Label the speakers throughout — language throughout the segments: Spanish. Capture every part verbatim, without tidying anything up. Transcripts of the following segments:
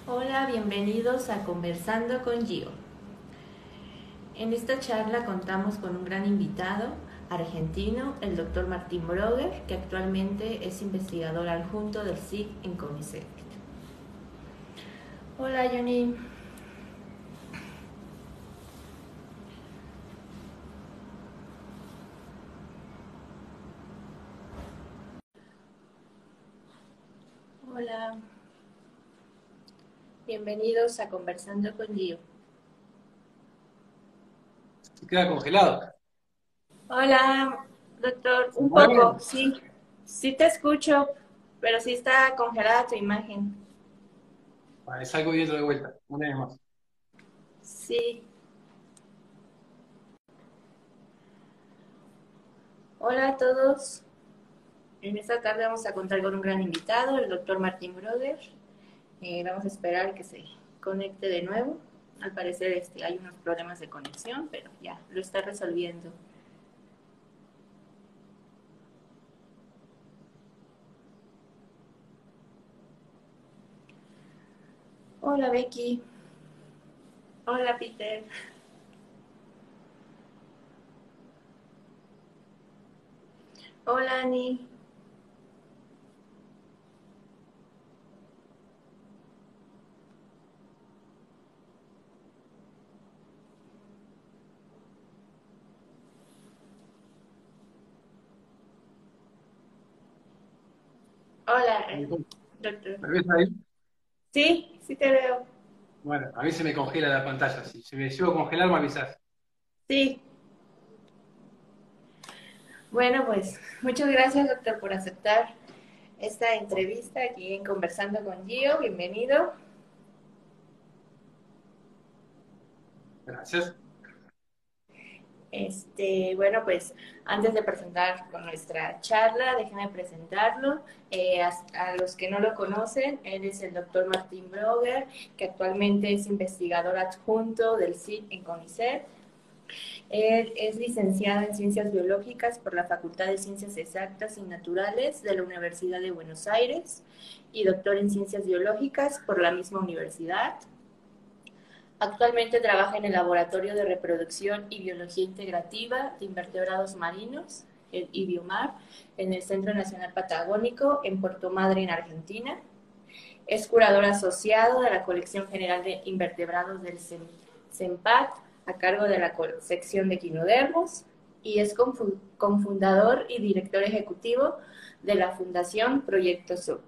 Speaker 1: Hola, bienvenidos a Conversando con Gio. En esta charla contamos con un gran invitado argentino, el doctor Martín Broger, que actualmente es investigador adjunto del S I C en CONICET. Hola, Johnny. Hola, bienvenidos a Conversando con Gio.
Speaker 2: Se queda congelado.
Speaker 1: Hola, doctor.
Speaker 2: ¿Se
Speaker 1: Un
Speaker 2: mueve?
Speaker 1: poco, sí. Sí te escucho, pero sí está congelada tu imagen.
Speaker 2: Vale, salgo y entro de vuelta. Una vez más.
Speaker 1: Sí. Hola a todos. En esta tarde vamos a contar con un gran invitado, el doctor Martín Broder. Eh, vamos a esperar que se conecte de nuevo. Al parecer este, hay unos problemas de conexión, pero ya lo está resolviendo. Hola Becky. Hola Peter. Hola Ani. Hola,
Speaker 2: ¿Me
Speaker 1: eh, doctor.
Speaker 2: ves ahí?
Speaker 1: Sí, sí te veo.
Speaker 2: Bueno, a mí se me congela la pantalla. Si se me llevo a congelar, me avisás.
Speaker 1: Sí. Bueno, pues muchas gracias doctor por aceptar esta entrevista aquí en Conversando con Gio. Bienvenido.
Speaker 2: Gracias.
Speaker 1: Este, bueno, pues antes de presentar con nuestra charla, déjenme presentarlo. Eh, a, a, los que no lo conocen, él es el doctor Martín Broger, que actualmente es investigador adjunto del S I C en CONICET. Él es licenciado en Ciencias Biológicas por la Facultad de Ciencias Exactas y Naturales de la Universidad de Buenos Aires y doctor en Ciencias Biológicas por la misma universidad. Actualmente trabaja en el Laboratorio de Reproducción y Biología Integrativa de Invertebrados Marinos, el IBIOMAR, en el Centro Nacional Patagónico, en Puerto Madryn, Argentina. Es curador asociado de la Colección General de Invertebrados del CEMPAT, a cargo de la sección de quinodermos, y es cofundador y director ejecutivo de la Fundación Proyecto Sur.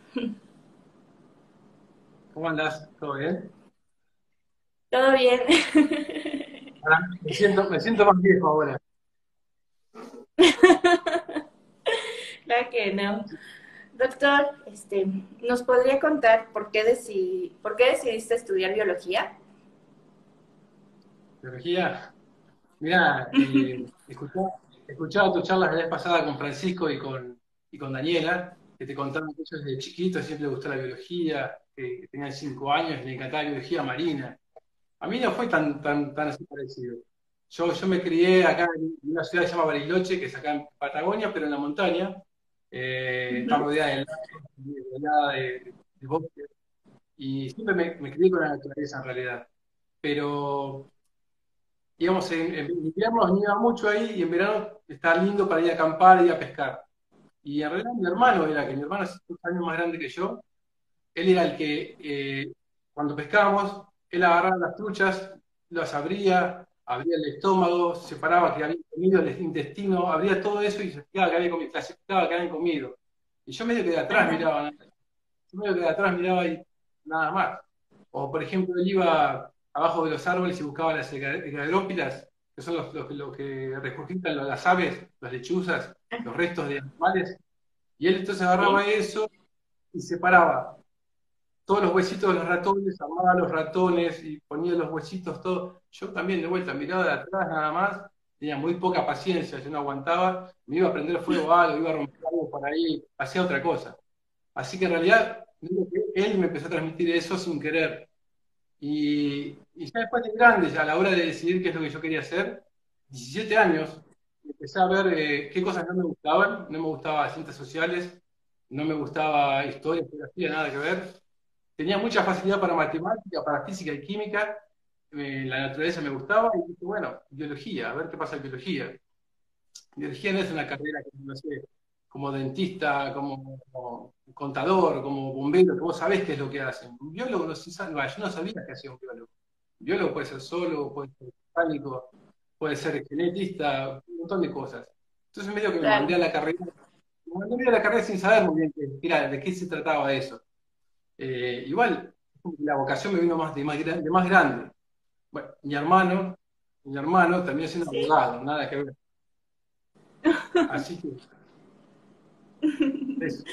Speaker 2: ¿Cómo andás? ¿Todo bien?
Speaker 1: ¿Todo bien?
Speaker 2: Ahora, me siento, me siento más viejo ahora.
Speaker 1: Claro que no. Doctor, este, ¿nos podría contar por qué, decidi, por qué decidiste estudiar biología?
Speaker 2: Biología. Mirá, eh, escuchaba, escuchaba tu charla la vez pasada con Francisco y con, y con Daniela, que te contaban que ellos desde chiquitos siempre les gustó la biología, que, que tenían cinco años y les encantaba la biología marina. A mí no fue tan, tan, tan así parecido. Yo, yo me crié acá en una ciudad que se llama Bariloche, que es acá en Patagonia, pero en la montaña. Eh, está
Speaker 1: Ujú.
Speaker 2: rodeada de lagos, rodeada de, de bosques, y siempre me, me crié con la naturaleza en realidad. Pero, digamos, en, en invierno nos nieva mucho ahí y en verano está lindo para ir a acampar y a pescar. Y en realidad mi hermano era, que mi hermano es dos años más grande que yo, él era el que, eh, cuando pescábamos, él agarraba las truchas, las abría, abría el estómago, separaba que habían comido el intestino, abría todo eso y se fijaba que había comido, clasificaba que habían comido. Y yo medio que de atrás
Speaker 1: Ajá.
Speaker 2: miraba, ¿no? Yo medio que de atrás miraba y nada más. O, por ejemplo, él iba abajo de los árboles y buscaba las hegadrópilas, que son los, los, los que regurgitan las aves, las lechuzas, los restos de animales. Y él entonces agarraba
Speaker 1: Sí.
Speaker 2: eso y separaba todos los huesitos de los ratones, armaba los ratones y ponía los huesitos todos. Yo también de vuelta, miraba de atrás nada más, tenía muy poca paciencia, yo no aguantaba, me iba a prender fuego a algo, iba a romper algo por ahí, hacía otra cosa. Así que en realidad digo que él me empezó a transmitir eso sin querer. Y, y ya después de grande, ya a la hora de decidir qué es lo que yo quería hacer, diecisiete años, empecé a ver eh, qué cosas no me gustaban, no me gustaba ciencias sociales, no me gustaba historia, geografía, nada que ver. tenía mucha facilidad para matemática, para física y química, eh, la naturaleza me gustaba, y dije, bueno, biología, a ver qué pasa en biología. Biología no es una carrera que, no sé, como dentista, como, como contador, como bombero, que vos sabés qué es lo que hacen. Un biólogo no se sabe, yo no sabía qué hacía un biólogo. Un biólogo puede ser zoólogo, puede ser botánico, puede ser genetista, un montón de cosas. Entonces medio que me mandé
Speaker 1: Claro,
Speaker 2: a la carrera, me mandé a la carrera sin saber muy bien qué, era, de qué se trataba eso. Eh, igual, la vocación me vino más de más, gran- de más grande. Bueno, mi hermano, mi hermano terminó siendo
Speaker 1: sí.
Speaker 2: abogado, nada que ver. Así que eso.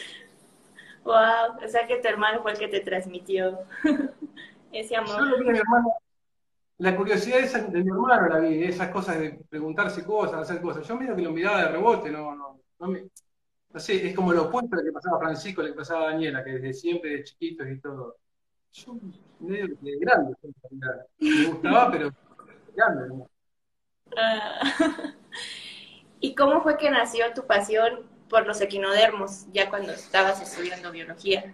Speaker 1: Wow, o sea que tu hermano fue el que te transmitió ese amor.
Speaker 2: Yo lo vi a mi hermano, la curiosidad esa de mi hermano la vi, esas cosas de preguntarse cosas, hacer cosas. Yo medio que lo miraba de rebote, no, no, no me, no sé, es como lo opuesto a lo que pasaba a Francisco, lo que pasaba a Daniela, que desde siempre, de chiquitos y todo. Yo medio que de grande, en realidad. Me gustaba, pero grande, ¿no?
Speaker 1: Ah, ¿y cómo fue que nació tu pasión por los equinodermos ya cuando estabas estudiando biología?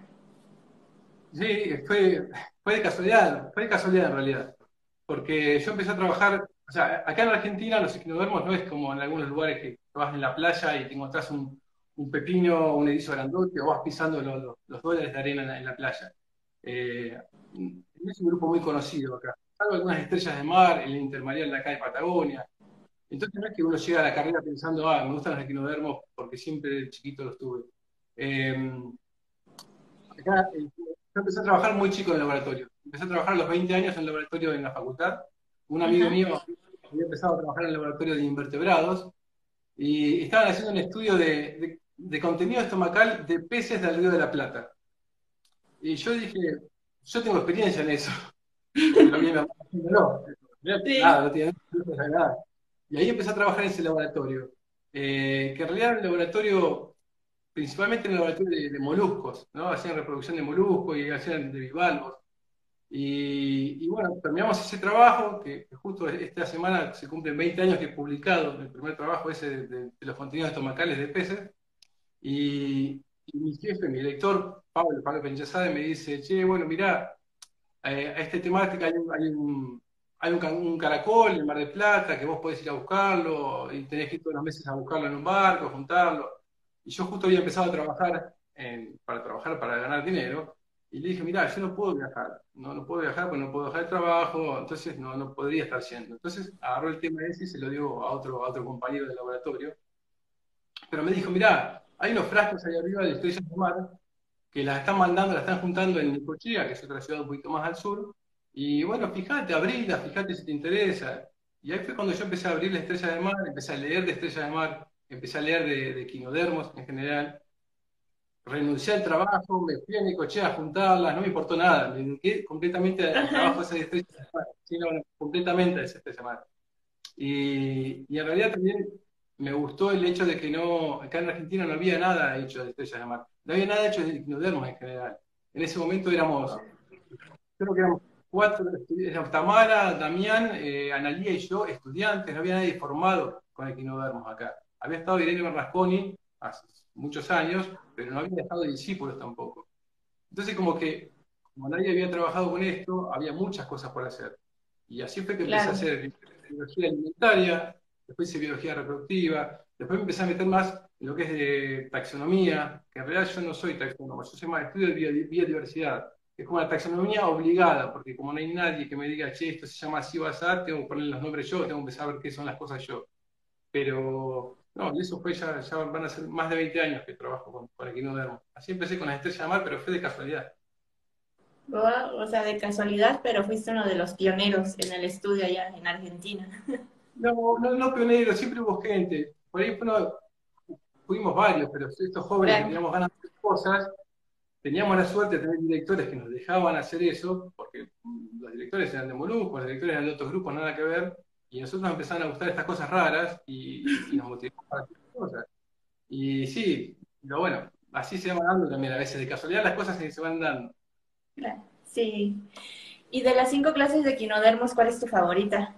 Speaker 2: Sí, fue, fue de casualidad, fue de casualidad en realidad. Porque yo empecé a trabajar, o sea, acá en Argentina los equinodermos no es como en algunos lugares que vas en la playa y te encontrás un, un pepino, un erizo grandote, o vas pisando los, los- los dólares de arena en la, en la playa. Eh, no es un grupo muy conocido acá. Salvo algunas estrellas de mar, el intermareal de acá de Patagonia. Entonces no es que uno llega a la carrera pensando, ah, me gustan los equinodermos porque siempre de chiquito los tuve. Eh, Acá, eh, yo empecé a trabajar muy chico en el laboratorio. Empecé a trabajar a los veinte años en el laboratorio en la facultad. Un amigo
Speaker 1: Ajá.
Speaker 2: mío había empezado a trabajar en el laboratorio de invertebrados y estaban haciendo un estudio de, de- de contenido estomacal de peces del Río de la Plata. Y yo dije, yo tengo experiencia en eso, porque lo vi en mi hermano haciéndolo.
Speaker 1: Sí.
Speaker 2: Nada, no tiene nada. Y ahí empecé a trabajar en ese laboratorio, eh, que en realidad era un laboratorio principalmente en el laboratorio de, de moluscos, ¿no? Hacían reproducción de moluscos y hacían de bivalvos. Y, y bueno, terminamos ese trabajo, que, que justo esta semana se cumplen veinte años que he publicado el primer trabajo ese de, de- de los contenidos estomacales de peces. Y, y mi jefe, mi director, Pablo, Pablo Penchazade, me dice, che, bueno, mirá, eh, a esta temática hay un, hay un, hay un, ca- un caracol en el Mar del Plata que vos podés ir a buscarlo y tenés que ir todos los meses a buscarlo en un barco, juntarlo. Y yo justo había empezado a trabajar en- para trabajar para ganar dinero y le dije, mirá, yo no puedo viajar, no, no puedo viajar porque no puedo dejar el trabajo, entonces no, no podría estar yendo. Entonces agarró el tema ese y se lo dio a otro, a otro compañero del laboratorio, pero me dijo, mirá, hay unos frascos ahí arriba de estrellas de mar que las están mandando, las están juntando en Necochea, que es otra ciudad un poquito más al sur. Y bueno, fíjate, abrila, fíjate si te interesa. Y ahí fue cuando yo empecé a abrir la estrella de mar, empecé a leer de estrella de mar, empecé a leer de, de equinodermos en general. Renuncié al trabajo, me fui a Necochea a juntarlas, no me importó nada, me dediqué completamente al trabajo de
Speaker 1: Ajá.
Speaker 2: esas estrellas de mar, sí, no, no, completamente a esa estrella de mar. Y, y en realidad también me gustó el hecho de que no, acá en Argentina no había nada hecho de estrellas de mar, no había nada hecho de equinodermos en general. En ese momento éramos, creo que éramos cuatro, éramos Tamara, Damián, eh, Analía y yo, estudiantes, no había nadie formado con equinodermos acá. Había estado Irene Bernasconi hace muchos años, pero no había estado discípulos tampoco. Entonces como que, como nadie había trabajado con esto, había muchas cosas por hacer. Y así fue que empecé a
Speaker 1: Claro.
Speaker 2: hacer biología alimentaria, después hice biología reproductiva, después me empecé a meter más en lo que es de taxonomía, que en realidad yo no soy taxónomo, yo soy más estudio de biodi- biodiversidad. Es como una taxonomía obligada, porque como no hay nadie que me diga, che, esto se llama así o así, tengo que poner los nombres yo, tengo que empezar a ver qué son las cosas yo. Pero no, y eso fue ya, ya van a ser más de veinte años que trabajo con, con equinodermos. Así empecé con las estrellas de mar, pero fue de casualidad.
Speaker 1: Wow, o sea, de casualidad, pero fuiste uno de los pioneros en el estudio allá en Argentina.
Speaker 2: No, no, no pionero, siempre hubo gente. Por ahí fueron- fuimos varios, pero estos jóvenes que
Speaker 1: Claro.
Speaker 2: teníamos ganas de hacer cosas, teníamos la suerte de tener directores que nos dejaban hacer eso, porque mm, los directores eran de Molusco, los directores eran de otros grupos, nada que ver, y nosotros nos empezaron a gustar estas cosas raras y, y nos motivamos para hacer cosas. Y sí, pero bueno, así se van dando también a veces, de casualidad las cosas se se van dando.
Speaker 1: Claro. Sí. Y de las cinco clases de equinodermos, ¿cuál es tu favorita?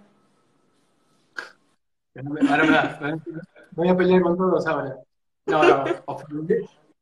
Speaker 2: Ahora me, va- me voy a pelear con todos ahora. No, no, ofender.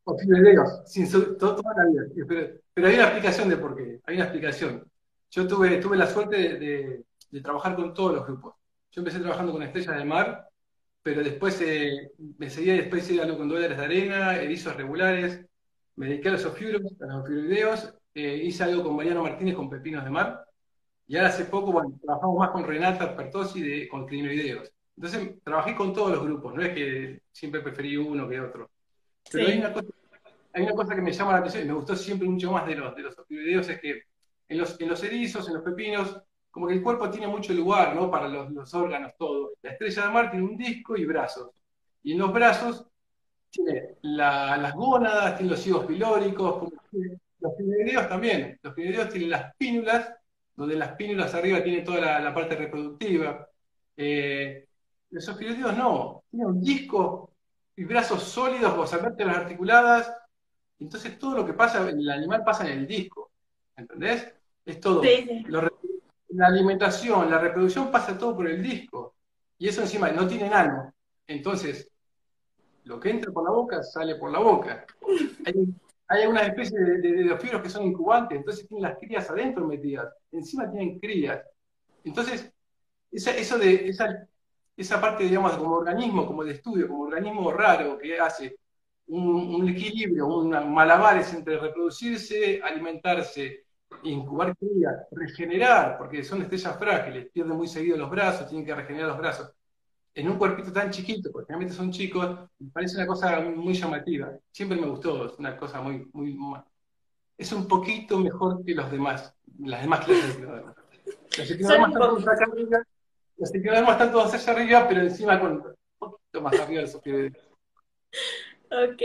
Speaker 2: o fideos, sin su- to- toda la vida. Pero, pero hay una explicación de por qué, hay una explicación. Yo tuve, tuve la suerte de, de- de trabajar con todos los grupos. Yo empecé trabajando con Estrellas de Mar, pero después eh, me seguía después hice algo con dólares de arena, erizos regulares, me dediqué a los ofiuros, a los ofiuroideos, eh, hice algo con Mariano Martínez con pepinos de mar, y ahora hace poco, bueno, trabajamos más con Renata Pertosi de, con crinoideos. Entonces trabajé con todos los grupos, no es que siempre preferí uno que otro. Pero hay una
Speaker 1: Sí,
Speaker 2: cosa, hay una cosa que me llama la atención y me gustó siempre mucho más de los, de los ofiuroideos, es que en los, en los erizos, en los pepinos, como que el cuerpo tiene mucho lugar, ¿no? Para los, los órganos, todo. La estrella de mar tiene un disco y brazos. Y en los brazos tiene la- las gónadas, tiene los higos pilóricos, como que los pinedeos también. Los pinedeos tienen las pínulas, donde las pínulas arriba tienen toda la, la parte reproductiva. Eh, los ofiuroideos no, tienen un disco y brazos sólidos, o sea, vértebras articuladas. Entonces todo lo que pasa en el animal pasa en el disco. ¿Entendés? Es
Speaker 1: sí,
Speaker 2: todo.
Speaker 1: sí.
Speaker 2: Lo re- la alimentación, la reproducción pasa todo por el disco. Y eso encima no tiene ano. Entonces, lo que entra por la boca sale por la boca. Hay, hay algunas especies de, de, de ofiuros que son incubantes, entonces tienen las crías adentro metidas, encima tienen crías. Entonces, esa, eso de, esa, esa parte, digamos, como organismo, como de estudio, como organismo raro que hace un, un equilibrio, un malabares entre reproducirse, alimentarse, incubar crías, regenerar, porque son estrellas frágiles, pierden muy seguido los brazos, tienen que regenerar los brazos en un cuerpito tan chiquito, porque realmente son chicos, me parece una cosa muy llamativa. Siempre me gustó, es una cosa muy, muy, es un poquito mejor que los demás, las demás clases de equinodermas. Los
Speaker 1: Solo
Speaker 2: equinodermas
Speaker 1: un
Speaker 2: están todos
Speaker 1: poquito.
Speaker 2: acá arriba, los equinodermas están todos allá arriba, pero encima con un poquito más arriba de los ofiuroides.
Speaker 1: Ok.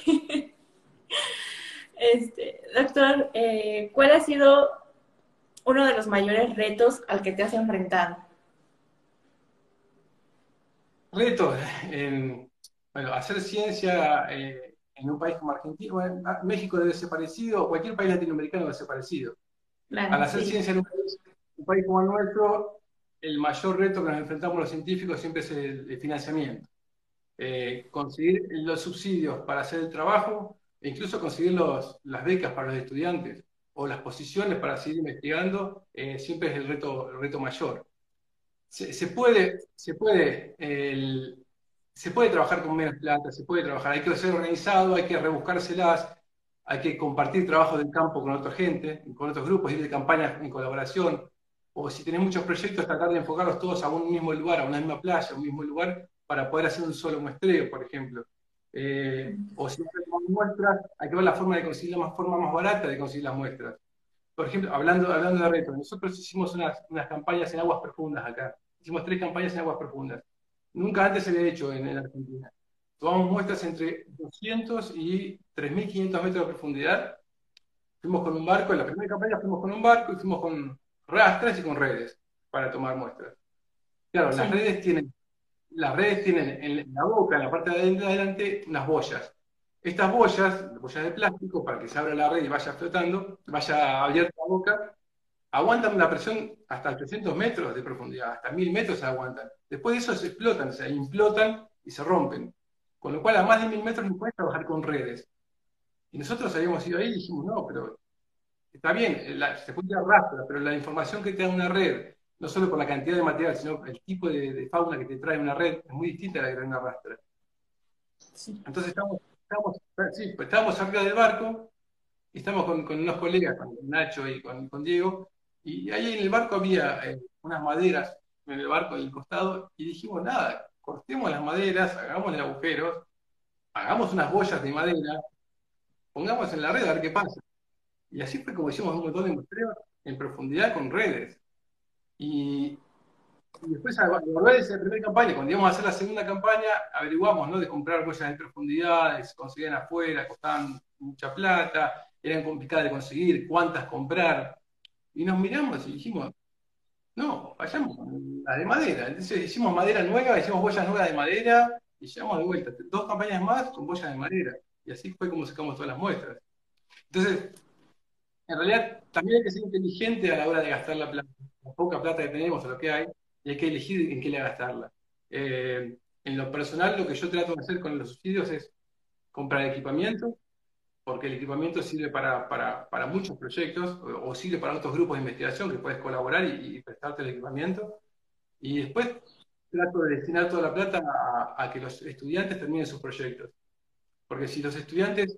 Speaker 1: Este, doctor, eh, ¿cuál ha sido uno de los mayores retos al que te has enfrentado?
Speaker 2: Retos en, bueno, hacer ciencia eh, en un país como Argentina, bueno, México debe ser parecido, o cualquier país latinoamericano debe ser parecido. Al
Speaker 1: Claro,
Speaker 2: hacer
Speaker 1: sí.
Speaker 2: ciencia en un país, un país como el nuestro, el mayor reto que nos enfrentamos los científicos siempre es el, el financiamiento. Eh, conseguir los subsidios para hacer el trabajo e incluso conseguir los, las becas para los estudiantes o las posiciones para seguir investigando, eh, siempre es el reto, el reto mayor. Se, se puede, se puede, el- se puede trabajar con menos plata, se puede trabajar, hay que ser organizado, hay que rebuscárselas, hay que compartir trabajo del campo con otra gente, con otros grupos, ir de campañas en colaboración, o si tenés muchos proyectos, tratar de enfocarlos todos a un mismo lugar, a una misma playa, a un mismo lugar, para poder hacer un solo muestreo, por ejemplo. Eh, o si vas a tomar muestras, hay que ver la forma de conseguir la más- forma más barata de conseguir las muestras. Por ejemplo, hablando, hablando de retos, nosotros hicimos unas, unas campañas en aguas profundas acá. Hicimos tres campañas en aguas profundas. Nunca antes se había hecho en, en Argentina. Tomamos muestras entre doscientos y tres mil quinientos metros de profundidad. Fuimos con un barco, en la primera campaña fuimos con un barco y fuimos con rastras y con redes para tomar muestras. Claro, las
Speaker 1: Sí,
Speaker 2: redes tienen, las redes tienen en la boca, en la parte de adelante, unas boyas. Estas boyas, boyas de plástico, para que se abra la red y vaya flotando, vaya abierta la boca, aguantan una presión hasta trescientos metros de profundidad, hasta mil metros se aguantan. Después de eso se explotan, se implotan y se rompen. Con lo cual a más de mil metros no puedes trabajar con redes. Y nosotros habíamos ido ahí y dijimos, no, pero está bien, eh, la- se puede tirar rastra, pero la información que te da una red, no solo por la cantidad de material, sino el tipo de, de fauna que te trae una red, es muy distinta a la que trae una rastra.
Speaker 1: sí.
Speaker 2: Entonces estamos, estamos, sí, pues estábamos arriba del barco y estamos con, con unos colegas, con Nacho y con, con Diego, y ahí en el barco había eh, unas maderas en el barco del costado, y dijimos, nada, cortemos las maderas, hagamos agujeros, hagamos unas boyas de madera, pongamos en la red a ver qué pasa. Y así fue como hicimos un montón de muestreos en profundidad con redes. Y, y después, a lo largo de esa primera campaña, cuando íbamos a hacer la segunda campaña, averiguamos, ¿no? De comprar boyas de profundidad, se conseguían afuera, costaban mucha plata, eran complicadas de conseguir, cuántas comprar. Y nos miramos y dijimos, no, vayamos con la de madera. Entonces hicimos madera nueva, hicimos boyas nuevas de madera y llevamos de vuelta dos campañas más con boyas de madera. Y así fue como sacamos todas las muestras. Entonces, en realidad, también hay que ser inteligente a la hora de gastar la plata, la poca plata que tenemos o lo que hay, y hay que elegir en qué le gastarla. Eh, en lo personal, lo que yo trato de hacer con los subsidios es comprar equipamiento, porque el equipamiento sirve para, para, para muchos proyectos o, o sirve para otros grupos de investigación que puedes colaborar y, y prestarte el equipamiento. Y después trato de destinar toda la plata a, a que los estudiantes terminen sus proyectos. Porque si los estudiantes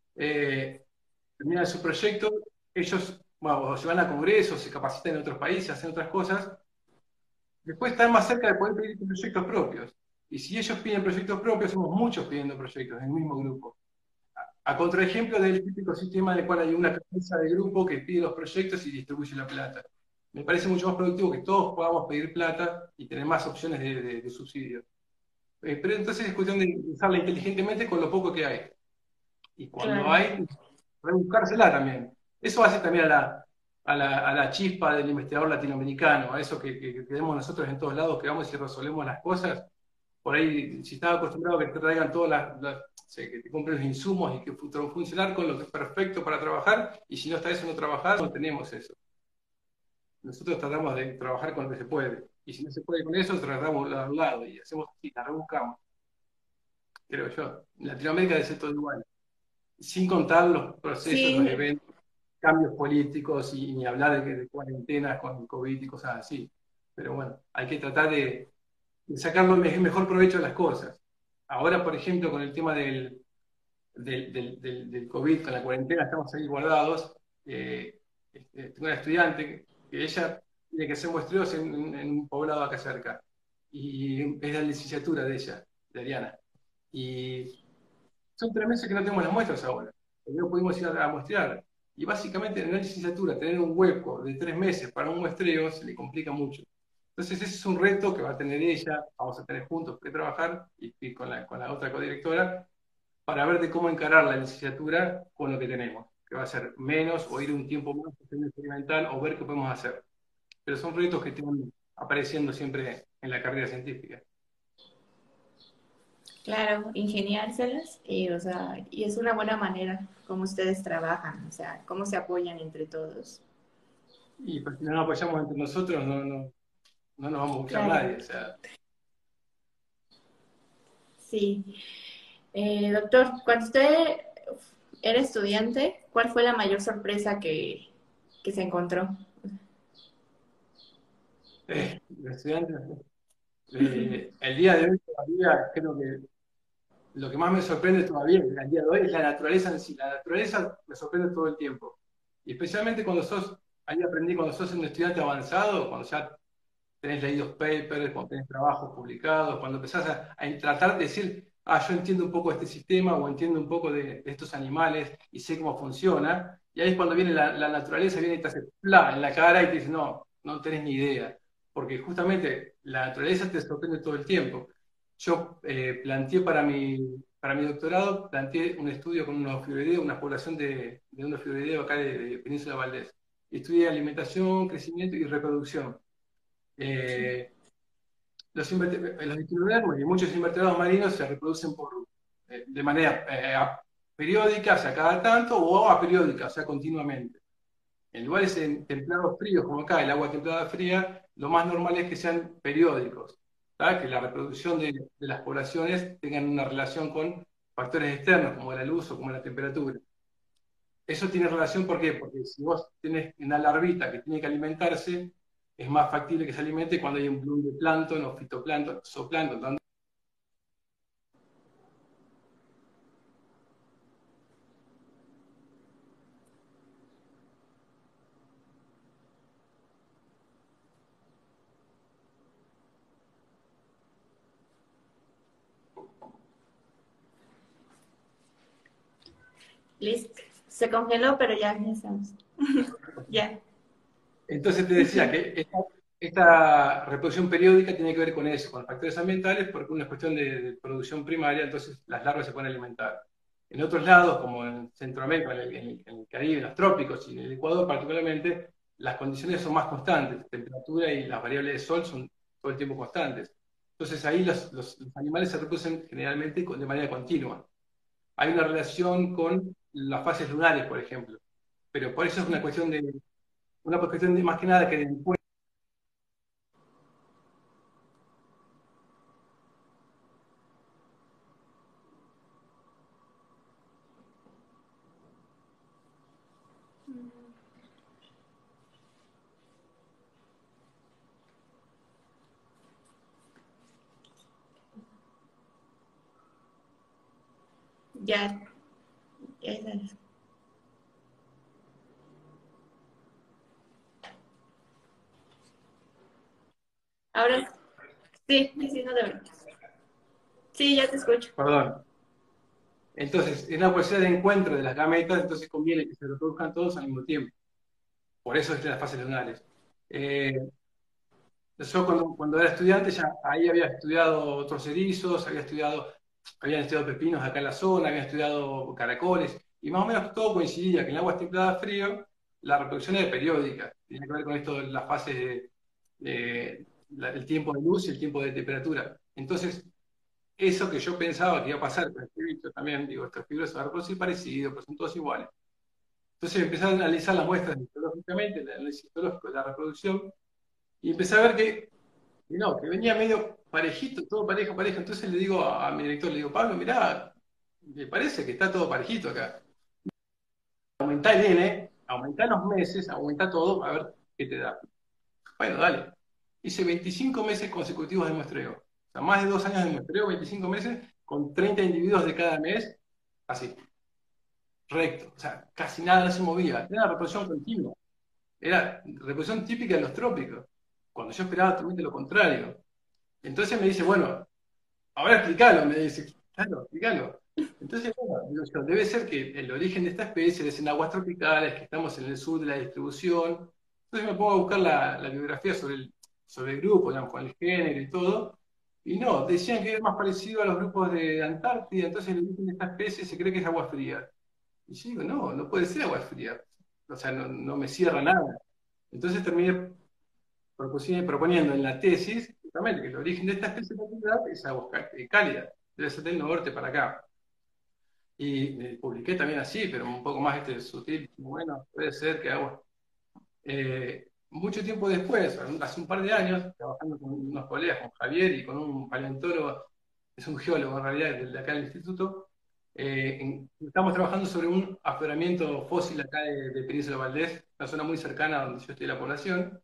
Speaker 2: eh, terminan su proyecto, ellos, bueno, o se van a congresos, se capacitan en otros países, hacen otras cosas, después están más cerca de poder pedir proyectos propios. Y si ellos piden proyectos propios, somos muchos pidiendo proyectos en el mismo grupo. A contraejemplo del típico sistema en el cual hay una cabeza de grupo que pide los proyectos y distribuye la plata. Me parece mucho más productivo que todos podamos pedir plata y tener más opciones de, de, de subsidio. Eh, pero entonces es cuestión de usarla inteligentemente con lo poco que hay. Y cuando
Speaker 1: Claro.
Speaker 2: hay, rebuscársela también. Eso hace también a la, a la, a la chispa del investigador latinoamericano, a eso que, que, que tenemos nosotros en todos lados, que vamos y resolvemos las cosas. Por ahí, si estaba acostumbrado a que te traigan todas las, las sé, que te compren los insumos y que funcionar con lo que es perfecto para trabajar, y si no está eso no trabajar, no tenemos eso. Nosotros tratamos de trabajar con lo que se puede, y si no se puede con eso, tratamos de al lado y hacemos así, la rebuscamos, creo yo. En Latinoamérica debe ser todo igual, sin contar los procesos, los
Speaker 1: Sí,
Speaker 2: eventos, cambios políticos y ni hablar de, de cuarentenas con el COVID y cosas así. Pero bueno, hay que tratar de, de sacarlo el mejor provecho de las cosas. Ahora, por ejemplo, con el tema del, del, del, del, del COVID, con la cuarentena, estamos ahí guardados. Eh, este, tengo una estudiante que ella tiene que hacer muestreos en, en, en un poblado acá cerca. Y es la licenciatura de ella, de Ariana. Y son tres meses que no tenemos las muestras ahora. Porque no pudimos ir a, a muestrear. Y básicamente en la licenciatura, tener un hueco de tres meses para un muestreo se le complica mucho. Entonces ese es un reto que va a tener ella, vamos a tener juntos que trabajar y, y con, la, con la otra codirectora, para ver de cómo encarar la licenciatura con lo que tenemos, que va a ser menos o ir un tiempo más en experimental o ver qué podemos hacer. Pero son retos que están apareciendo siempre en la carrera científica.
Speaker 1: claro, ingeniárselas y, o sea, y es una buena manera como ustedes trabajan, o sea, cómo se apoyan entre todos.
Speaker 2: Y pues, si no nos apoyamos entre nosotros, no, no, no nos vamos a buscar
Speaker 1: Claro,
Speaker 2: nadie. O sea,
Speaker 1: sí. Eh, doctor, cuando usted era estudiante, ¿cuál fue la mayor sorpresa que, que se encontró?
Speaker 2: eh, los estudiantes, eh, el día de hoy todavía creo que lo que más me sorprende todavía el día de hoy es la naturaleza en sí. La naturaleza me sorprende todo el tiempo. Y especialmente cuando sos, ahí aprendí, cuando sos un estudiante avanzado, cuando ya tenés leídos papers, cuando tenés trabajos publicados, cuando empezás a, a tratar de decir, ah, yo entiendo un poco de este sistema o entiendo un poco de, de estos animales y sé cómo funciona. Y ahí es cuando viene la, la naturaleza, viene y te hace ¡plá! En la cara y te dice, no, no tenés ni idea. Porque justamente la naturaleza te sorprende todo el tiempo. Yo eh, planteé para mi, para mi doctorado, planteé un estudio con unos fibroideos, una población de, de unos fibroideos acá de, de Península Valdés. Estudié alimentación, crecimiento y reproducción. Eh, los, los dictinodermos y muchos invertebrados marinos se reproducen por, eh, de manera eh, periódica, o sea, cada tanto, o aperiódica, o sea, continuamente. En lugares en, templados fríos, como acá, el agua templada fría, lo más normal es que sean periódicos, ¿tá? Que la reproducción de, de las poblaciones tengan una relación con factores externos, como la luz o como la temperatura. Eso tiene relación, ¿por qué? Porque si vos tenés una larvita que tiene que alimentarse, es más factible que se alimente cuando hay un bloom de plancton o fitoplancton, zooplancton, donde
Speaker 1: Listo. Se congeló, pero ya, ya estamos. Ya.
Speaker 2: entonces te decía que esta, esta reproducción periódica tiene que ver con eso, con factores ambientales, porque una cuestión de, de producción primaria, entonces las larvas se pueden alimentar. En otros lados, como en Centroamérica, en el, en el- en el Caribe, en los trópicos y en el Ecuador particularmente, las condiciones son más constantes, la temperatura y las variables de sol son todo el tiempo constantes. Entonces ahí los, los- los animales se reproducen generalmente con- de manera continua. Hay una relación con las fases lunares, por ejemplo, pero por eso es una cuestión de, una cuestión de más que nada que de
Speaker 1: Ya, ya es. Ahora sí, sí, sí, no te preocupes. Sí, ya te escucho.
Speaker 2: Perdón. Entonces, es una cuestión de encuentro de las gametas, entonces conviene que se reproduzcan todos al mismo tiempo. Por eso es de las fases lunales. Eh, yo cuando, cuando era estudiante, ya ahí había estudiado otros erizos, había estudiado, habían estudiado pepinos acá en la zona, había estudiado caracoles, y más o menos todo coincidía, que en aguas templadas frío, la reproducción era periódica, tiene que ver con esto de las fases de, de- la- el tiempo de luz y el tiempo de temperatura. Entonces, eso que yo pensaba que iba a pasar con este bicho también, digo, estos fibros se van a reproducir parecidos, pero son todos iguales. Entonces empecé a analizar las muestras histológicamente, el análisis histológico de la reproducción, y empecé a ver que, que no, que venía medio parejito, todo parejo, parejo. Entonces le digo a, a mi director, le digo, Pablo, mirá, me parece que está todo parejito acá. Aumentá el N, aumentá los meses, aumentá todo, a ver qué te da. Bueno, dale. Hice veinticinco meses consecutivos de muestreo. O sea, más de dos años de muestreo, veinticinco meses, con treinta individuos de cada mes, así, recto. O sea, casi nada no se movía. Era una reproducción continua. Era reproducción típica de los trópicos. Cuando yo esperaba totalmente lo contrario. Entonces me dice, bueno, ahora explícalo, me dice, claro, explícalo. Entonces, bueno, digo yo, debe ser que el origen de esta especie es en aguas tropicales, que estamos en el sur de la distribución. Entonces me pongo a buscar la, la biografía sobre el, sobre el grupo, digamos, con el género y todo. Y no, decían que era más parecido a los grupos de Antártida, entonces el origen de esta especie se cree que es agua fría. Y yo digo, no, no puede ser agua fría. O sea, no, no me cierra nada. Entonces terminé propusieron- proponiendo en la tesis justamente que el origen de esta especie particular es agua cá- eh, cálida, debe ser del norte para acá. Y eh, publiqué también así, pero un poco más este, sutil. Bueno, puede ser que agua. Eh, mucho tiempo después, hace un par de años, trabajando con unos colegas, con Javier y con un paleontólogo, es un geólogo en realidad, de acá del instituto, eh, en- estamos trabajando sobre un afloramiento fósil acá de, de Península Valdés, una zona muy cercana a donde yo estoy la población.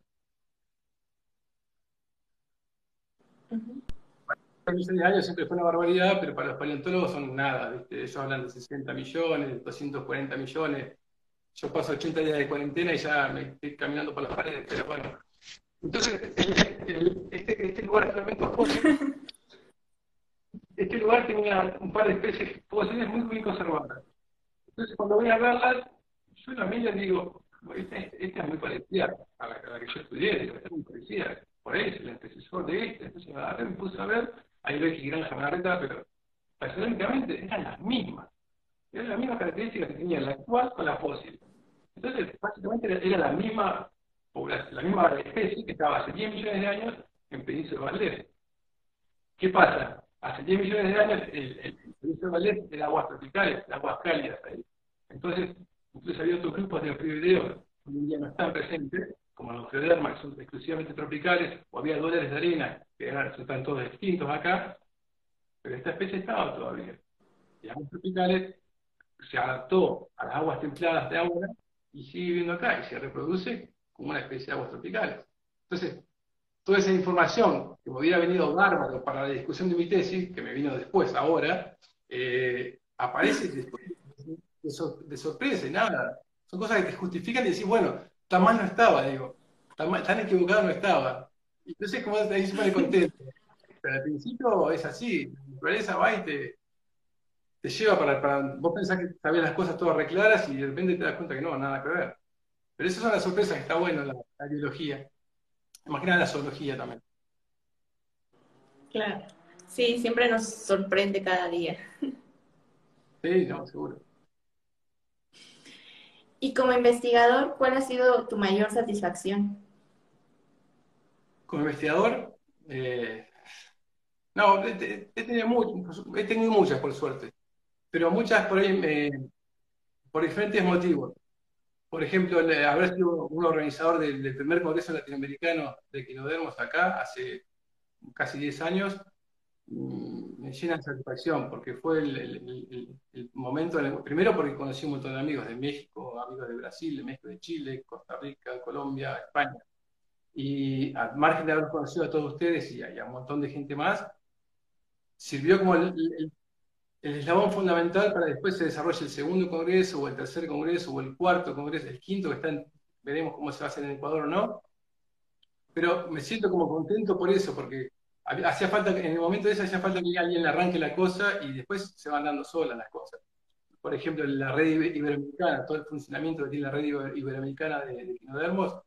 Speaker 1: Ujú.
Speaker 2: Millones de años siempre fue una barbaridad, pero para los paleontólogos son nada, ¿viste? Ellos hablan de sesenta millones, doscientos cuarenta millones. Yo paso ochenta días de cuarentena y ya me estoy caminando por las paredes, pero bueno. Entonces, el- este, este lugar realmente fósil, este lugar tenía un par de especies fósiles muy bien conservadas. Entonces, cuando voy a verlas, yo la miro y digo, esta, esta es muy parecida a la, a la que yo estudié, digo, esta es muy parecida, por ahí es el antecesor de esta. Entonces, a ver, me puse a ver, ahí lo que Granja Marreta, pero taxonómicamente eran las mismas, eran las mismas características que tenía la actual con la fósil. Entonces, básicamente era, era la misma población, la misma especie que estaba hace diez millones de años en Península Valdés. ¿Qué pasa? Hace diez millones de años el, el, el Península Valdés era aguas tropicales, aguas cálidas ahí. Entonces, incluso había otros grupos de anfibioideos que hoy en día no están presentes, como los geodermas, que son exclusivamente tropicales, o había dólares de arena, que ahora están todos extintos acá, pero esta especie estaba todavía. Y aguas tropicales se adaptó a las aguas templadas de ahora y sigue viviendo acá y se reproduce como una especie de aguas tropicales. Entonces, toda esa información que me hubiera venido bárbaro para la discusión de mi tesis, que me vino después, ahora, eh, aparece después de, sor- de sorpresa y nada. Son cosas que te justifican y decís, bueno, tan mal no estaba, digo, tan, mal- tan equivocado no estaba. Y entonces, como ahí se pone contento. Pero al principio es así, la naturaleza va y te, te lleva para, para. Vos pensás que sabés las cosas todas reclaras y de repente te das cuenta que no, nada que ver. Pero esas son las sorpresas que está bueno la, la biología. Imagina la zoología también.
Speaker 1: Claro. Sí, siempre nos sorprende cada día.
Speaker 2: Sí, no, seguro.
Speaker 1: Y como investigador, ¿cuál ha sido tu mayor satisfacción?
Speaker 2: Como investigador, eh, no, he, he- he tenido muchas, he tenido muchas por suerte, pero muchas por ahí, eh, por diferentes motivos. Por ejemplo, el- haber sido un organizador del, del primer Congreso Latinoamericano de Equinodermos acá hace casi diez años, mm, me llena de satisfacción, porque fue el, el- el- el momento, en el- primero porque conocí un montón de amigos de México, amigos de Brasil, de México, de Chile, Costa Rica, Colombia, España. Y al margen de haber conocido a todos ustedes y a, y a un montón de gente más, sirvió como el, el eslabón fundamental para después se desarrolle el segundo congreso, o el tercer congreso, o el cuarto congreso, el quinto, que está en, veremos cómo se va a hacer en Ecuador o no, pero me siento como contento por eso, porque hacía falta, en el momento de eso hacía falta que alguien le arranque la cosa y después se van dando solas las cosas. Por ejemplo, la red iberoamericana, todo el funcionamiento que tiene la red iberoamericana de, de Quinodermos,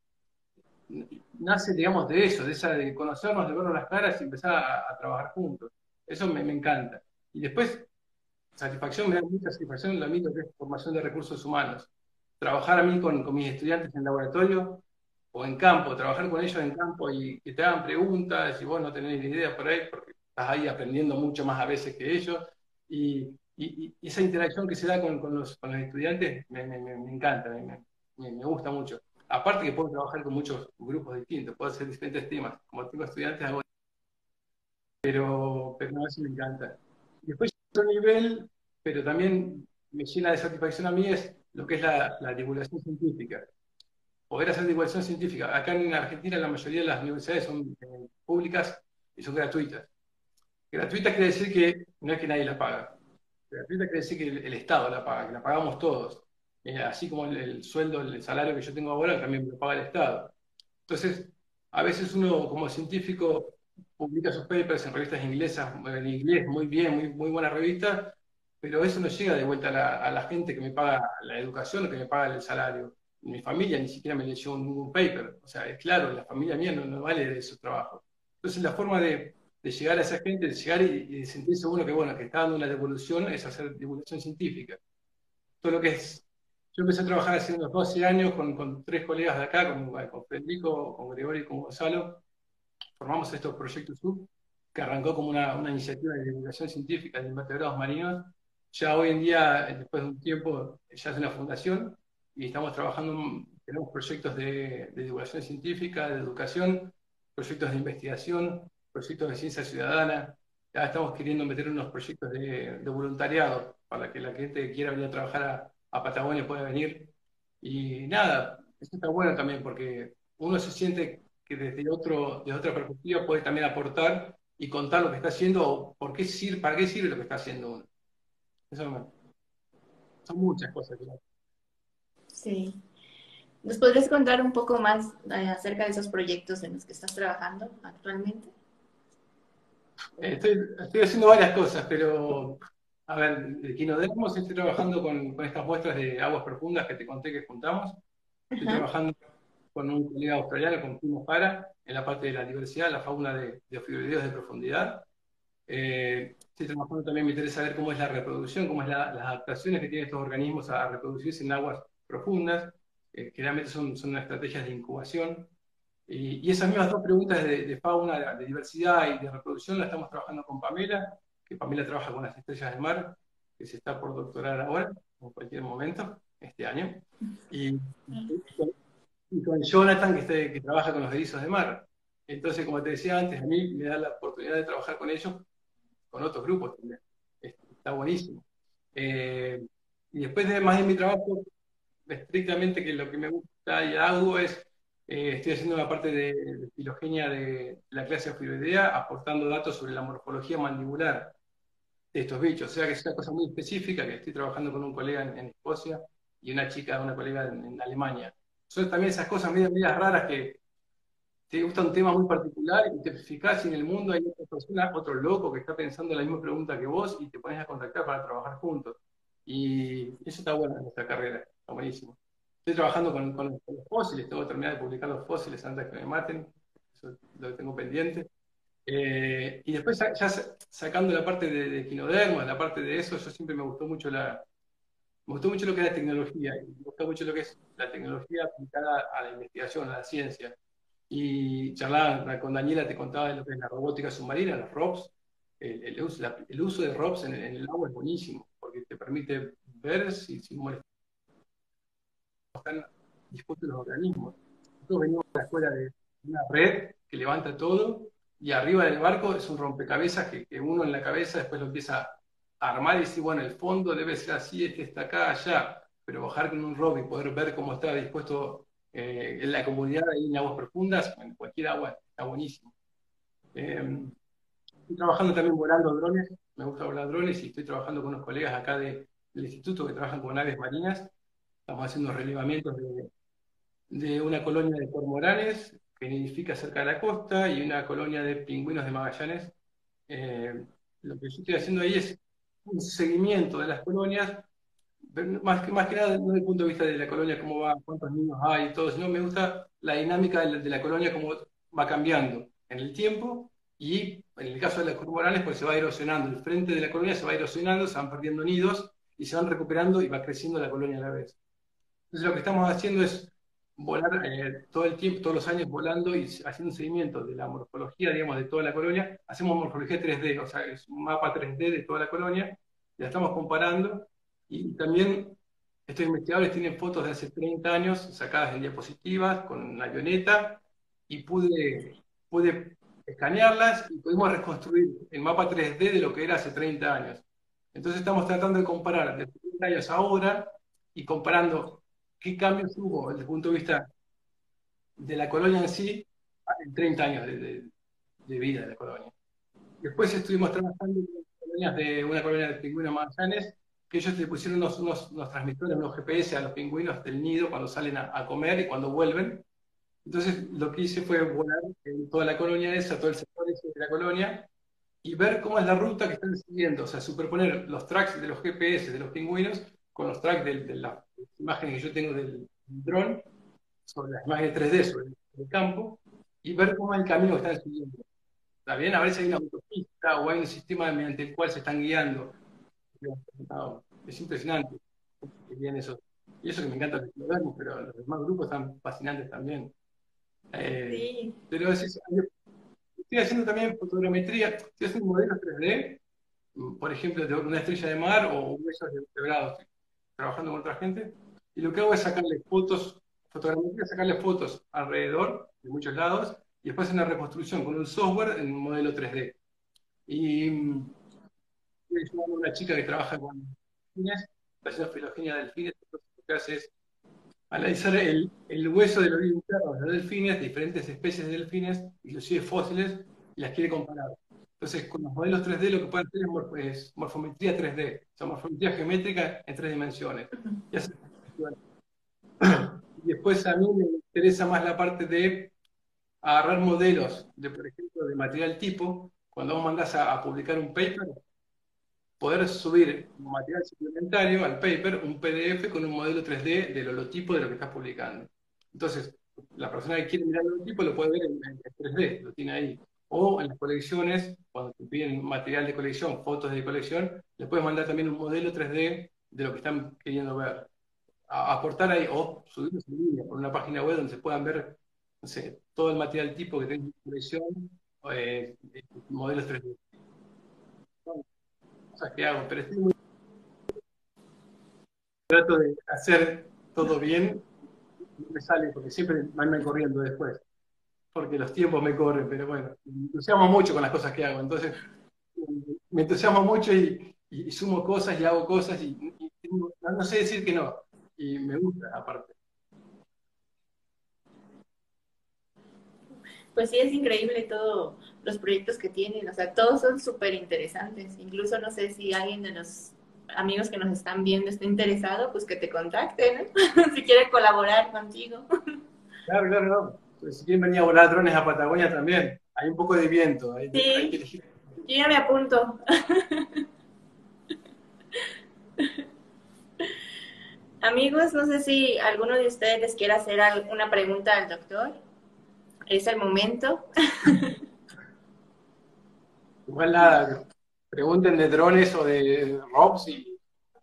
Speaker 2: nace, digamos, de eso, de esa de conocernos, de vernos las caras y empezar a, a trabajar juntos. Eso me, me encanta. Y después, satisfacción, me da mucha satisfacción lo mismo que es formación de recursos humanos. Trabajar a mí con, con mis estudiantes en laboratorio o en campo, trabajar con ellos en campo y que te hagan preguntas y vos no tenés ni idea por ahí, porque estás ahí aprendiendo mucho más a veces que ellos. Y, y, y esa interacción que se da con, con, los, con los estudiantes me, me, me encanta, me, me, me gusta mucho. Aparte que puedo trabajar con muchos grupos distintos, puedo hacer diferentes temas. Como tengo estudiantes, hago, pero, pero no, eso me encanta. Y después, otro nivel, pero también me llena de satisfacción a mí, es lo que es la, la divulgación científica. Poder hacer divulgación científica. Acá en Argentina la mayoría de las universidades son eh, públicas y son gratuitas. Gratuitas quiere decir que no es que nadie la paga. Gratuita quiere decir que el, el Estado la paga, que la pagamos todos. Eh, así como el, el sueldo, el salario que yo tengo ahora también lo paga el Estado. Entonces, a veces uno como científico publica sus papers en revistas inglesas, en inglés, muy bien, muy, muy buena revista, pero eso no llega de vuelta a la, a la gente que me paga la educación o que me paga el salario. Mi familia ni siquiera me leyó ningún paper. O sea, es claro, la familia mía no, no vale de su trabajo. Entonces, la forma de, de llegar a esa gente, de llegar y, y sentirse uno que, bueno, que está dando una devolución, es hacer divulgación científica. Todo lo que es. Yo empecé a trabajar hace unos doce años con, con tres colegas de acá, con, con Federico, con Gregorio y con Gonzalo. Formamos estos proyectos sub, que arrancó como una, una iniciativa de divulgación científica de invertebrados marinos. Ya hoy en día, después de un tiempo, ya es una fundación y estamos trabajando, tenemos proyectos de, de divulgación científica, de educación, proyectos de investigación, proyectos de ciencia ciudadana. Ya estamos queriendo meter unos proyectos de, de voluntariado para que la gente que quiera venir a trabajar a, a Patagonia pueda venir. Y nada, eso está bueno también porque uno se siente que desde, otro, desde otra perspectiva puede también aportar y contar lo que está haciendo o por qué sirve, para qué sirve lo que está haciendo uno. Eso me- son muchas cosas. ¿No?
Speaker 1: Sí. ¿Nos podrías contar un poco más eh, acerca de esos proyectos en los que estás trabajando actualmente?
Speaker 2: Eh, Estoy, estoy haciendo varias cosas, pero a ver, de Quinodermos estoy trabajando con, con estas muestras de aguas profundas que te conté que juntamos. Estoy
Speaker 1: Ajá.
Speaker 2: trabajando con un colega australiano, con Timo Para, en la parte de la diversidad, la fauna de, de ofiuroideos de profundidad. Eh, estoy trabajando también, me interesa ver cómo es la reproducción, cómo es la, las adaptaciones que tienen estos organismos a, a reproducirse en aguas profundas. Eh, generalmente son, son estrategias de incubación. Y, y esas mismas dos preguntas de, de fauna, de, de, diversidad y de reproducción las estamos trabajando con Pamela, que Pamela trabaja con las estrellas del mar, que se está por doctorar ahora, en cualquier momento, este año. Y, y con Jonathan, que, está, que trabaja con los erizos de mar. Entonces, como te decía antes, a mí me da la oportunidad de trabajar con ellos, con otros grupos también. Está buenísimo. Eh, y después de más de mi trabajo, estrictamente que lo que me gusta y hago es, eh, estoy haciendo una parte de, de filogenia de la clase Ophiuroidea, aportando datos sobre la morfología mandibular de estos bichos. O sea que es una cosa muy específica que estoy trabajando con un colega en, en Escocia y una chica, una colega en, en Alemania. Son también esas cosas medio, medio raras que te gusta un tema muy particular y te fijas si en el mundo hay otra persona, otro loco que está pensando la misma pregunta que vos y te pones a contactar para trabajar juntos. Y eso está bueno en nuestra carrera, está buenísimo. Estoy trabajando con, con, con los fósiles, tengo que terminar de publicar los fósiles antes que me maten, eso lo tengo pendiente. Eh, y después ya sacando la parte de, de equinodermos, la parte de eso, yo siempre me gustó mucho la, me gustó mucho lo que es la tecnología, y me gustó mucho lo que es la tecnología aplicada a la investigación, a la ciencia. Y charlaba con Daniela, te contaba de lo que es la robótica submarina, los ROVs. El, el uso, la- el uso de ROVs en, en el agua es buenísimo, porque te permite ver si, si molestan, están dispuestos los organismos. Nosotros venimos de la escuela de una red que levanta todo, y arriba del barco es un rompecabezas que, que uno en la cabeza después lo empieza a armar y decir, bueno, el fondo debe ser así, este está acá, allá, pero bajar con un ROV y poder ver cómo está dispuesto eh, en la comunidad ahí en aguas profundas, en cualquier agua, está buenísimo. Eh, Estoy trabajando también volando drones, me gusta volar drones y estoy trabajando con unos colegas acá de, del instituto que trabajan con aves marinas. Estamos haciendo relevamientos de, de una colonia de cormoranes que nidifica cerca de la costa y una colonia de pingüinos de Magallanes. Eh, lo que yo estoy haciendo ahí es un seguimiento de las colonias, pero más que, más que nada no desde el punto de vista de la colonia, cómo va, cuántos niños hay y todo, sino me gusta la dinámica de la, de la colonia, cómo va cambiando en el tiempo, y en el caso de las cormoranes, pues se va erosionando, el frente de la colonia se va erosionando, se van perdiendo nidos y se van recuperando y va creciendo la colonia a la vez. Entonces lo que estamos haciendo es volar eh, todo el tiempo, todos los años volando y haciendo un seguimiento de la morfología, digamos, de toda la colonia. Hacemos morfología tres D, o sea, es un mapa tres D de toda la colonia, la estamos comparando, y también estos investigadores tienen fotos de hace treinta años sacadas en diapositivas con una avioneta, y pude, pude escanearlas y pudimos reconstruir el mapa tres D de lo que era hace treinta años. Entonces estamos tratando de comparar de treinta años ahora y comparando qué cambios hubo desde el punto de vista de la colonia en sí en treinta años de, de, de vida de la colonia. Después estuvimos trabajando con colonias de una colonia de pingüinos magallanes, que ellos le pusieron unos, unos, unos transmisores, unos G P S a los pingüinos del nido cuando salen a, a comer y cuando vuelven. Entonces lo que hice fue volar en toda la colonia esa, todo el sector ese de la colonia, y ver cómo es la ruta que están siguiendo, o sea, superponer los tracks de los G P S de los pingüinos con los tracks de, de las imágenes que yo tengo del, del dron, sobre las imágenes tres D sobre el, el campo, y ver cómo es el camino que están siguiendo. ¿Está bien? A ver si hay una autopista o hay un sistema mediante el cual se están guiando. No, es impresionante. Bien eso. Y eso que me encanta los modernos, pero los demás grupos están fascinantes también. Eh,
Speaker 1: Sí.
Speaker 2: pero es eso. Estoy haciendo también fotogrametría, estoy haciendo modelos tres D, por ejemplo, de una estrella de mar o huesos de vertebrados. Estoy trabajando con otra gente, y lo que hago es sacarle fotos, fotogrametría, sacarle fotos alrededor, de muchos lados, y después hacer una reconstrucción con un software en un modelo tres D. Y mm, estoy ayudando a una chica que trabaja con delfines, está haciendo filogenia de delfines, entonces lo que hace es analizar el, el hueso de los internos de los delfines, de diferentes especies de delfines, inclusive fósiles, y las quiere comparar. Entonces, con los modelos tres D lo que pueden hacer es, morf es morfometría tres D, o sea, morfometría geométrica en tres dimensiones. Y, hace... y después a mí me interesa más la parte de agarrar modelos, de, por ejemplo, de material tipo, cuando vos mandás a, a publicar un paper, poder subir como material suplementario al paper un P D F con un modelo tres D del holotipo de lo que estás publicando. Entonces, la persona que quiere mirar el holotipo lo puede ver en, en tres D, lo tiene ahí. O en las colecciones, cuando te piden material de colección, fotos de colección, le puedes mandar también un modelo tres D de lo que están queriendo ver. A, aportar ahí, o subirlos en línea por una página web donde se puedan ver, no sé, todo el material tipo que tenga en colección, eh, modelos tres D. Cosas que hago, pero estoy muy trato de hacer todo bien, no me sale porque siempre me andan corriendo después, porque los tiempos me corren, pero bueno, me entusiasmo mucho con las cosas que hago, entonces me entusiasmo mucho y, y, y sumo cosas y hago cosas y, y, y no, no sé decir que no, y me gusta aparte.
Speaker 1: Pues sí, es increíble todos los proyectos que tienen, o sea, todos son súper interesantes. Incluso no sé si alguien de los amigos que nos están viendo está interesado, pues que te contacten, ¿no? Si quiere colaborar contigo.
Speaker 2: Claro, claro, no. Pues si quieren venir a volar drones a Patagonia también, hay un poco de viento, hay, hay que
Speaker 1: Sí,
Speaker 2: elegir.
Speaker 1: yo ya me apunto. Amigos, no sé si alguno de ustedes les quiere hacer una pregunta al doctor. Es el momento.
Speaker 2: Igual nada, pregunten de drones o de ROVs y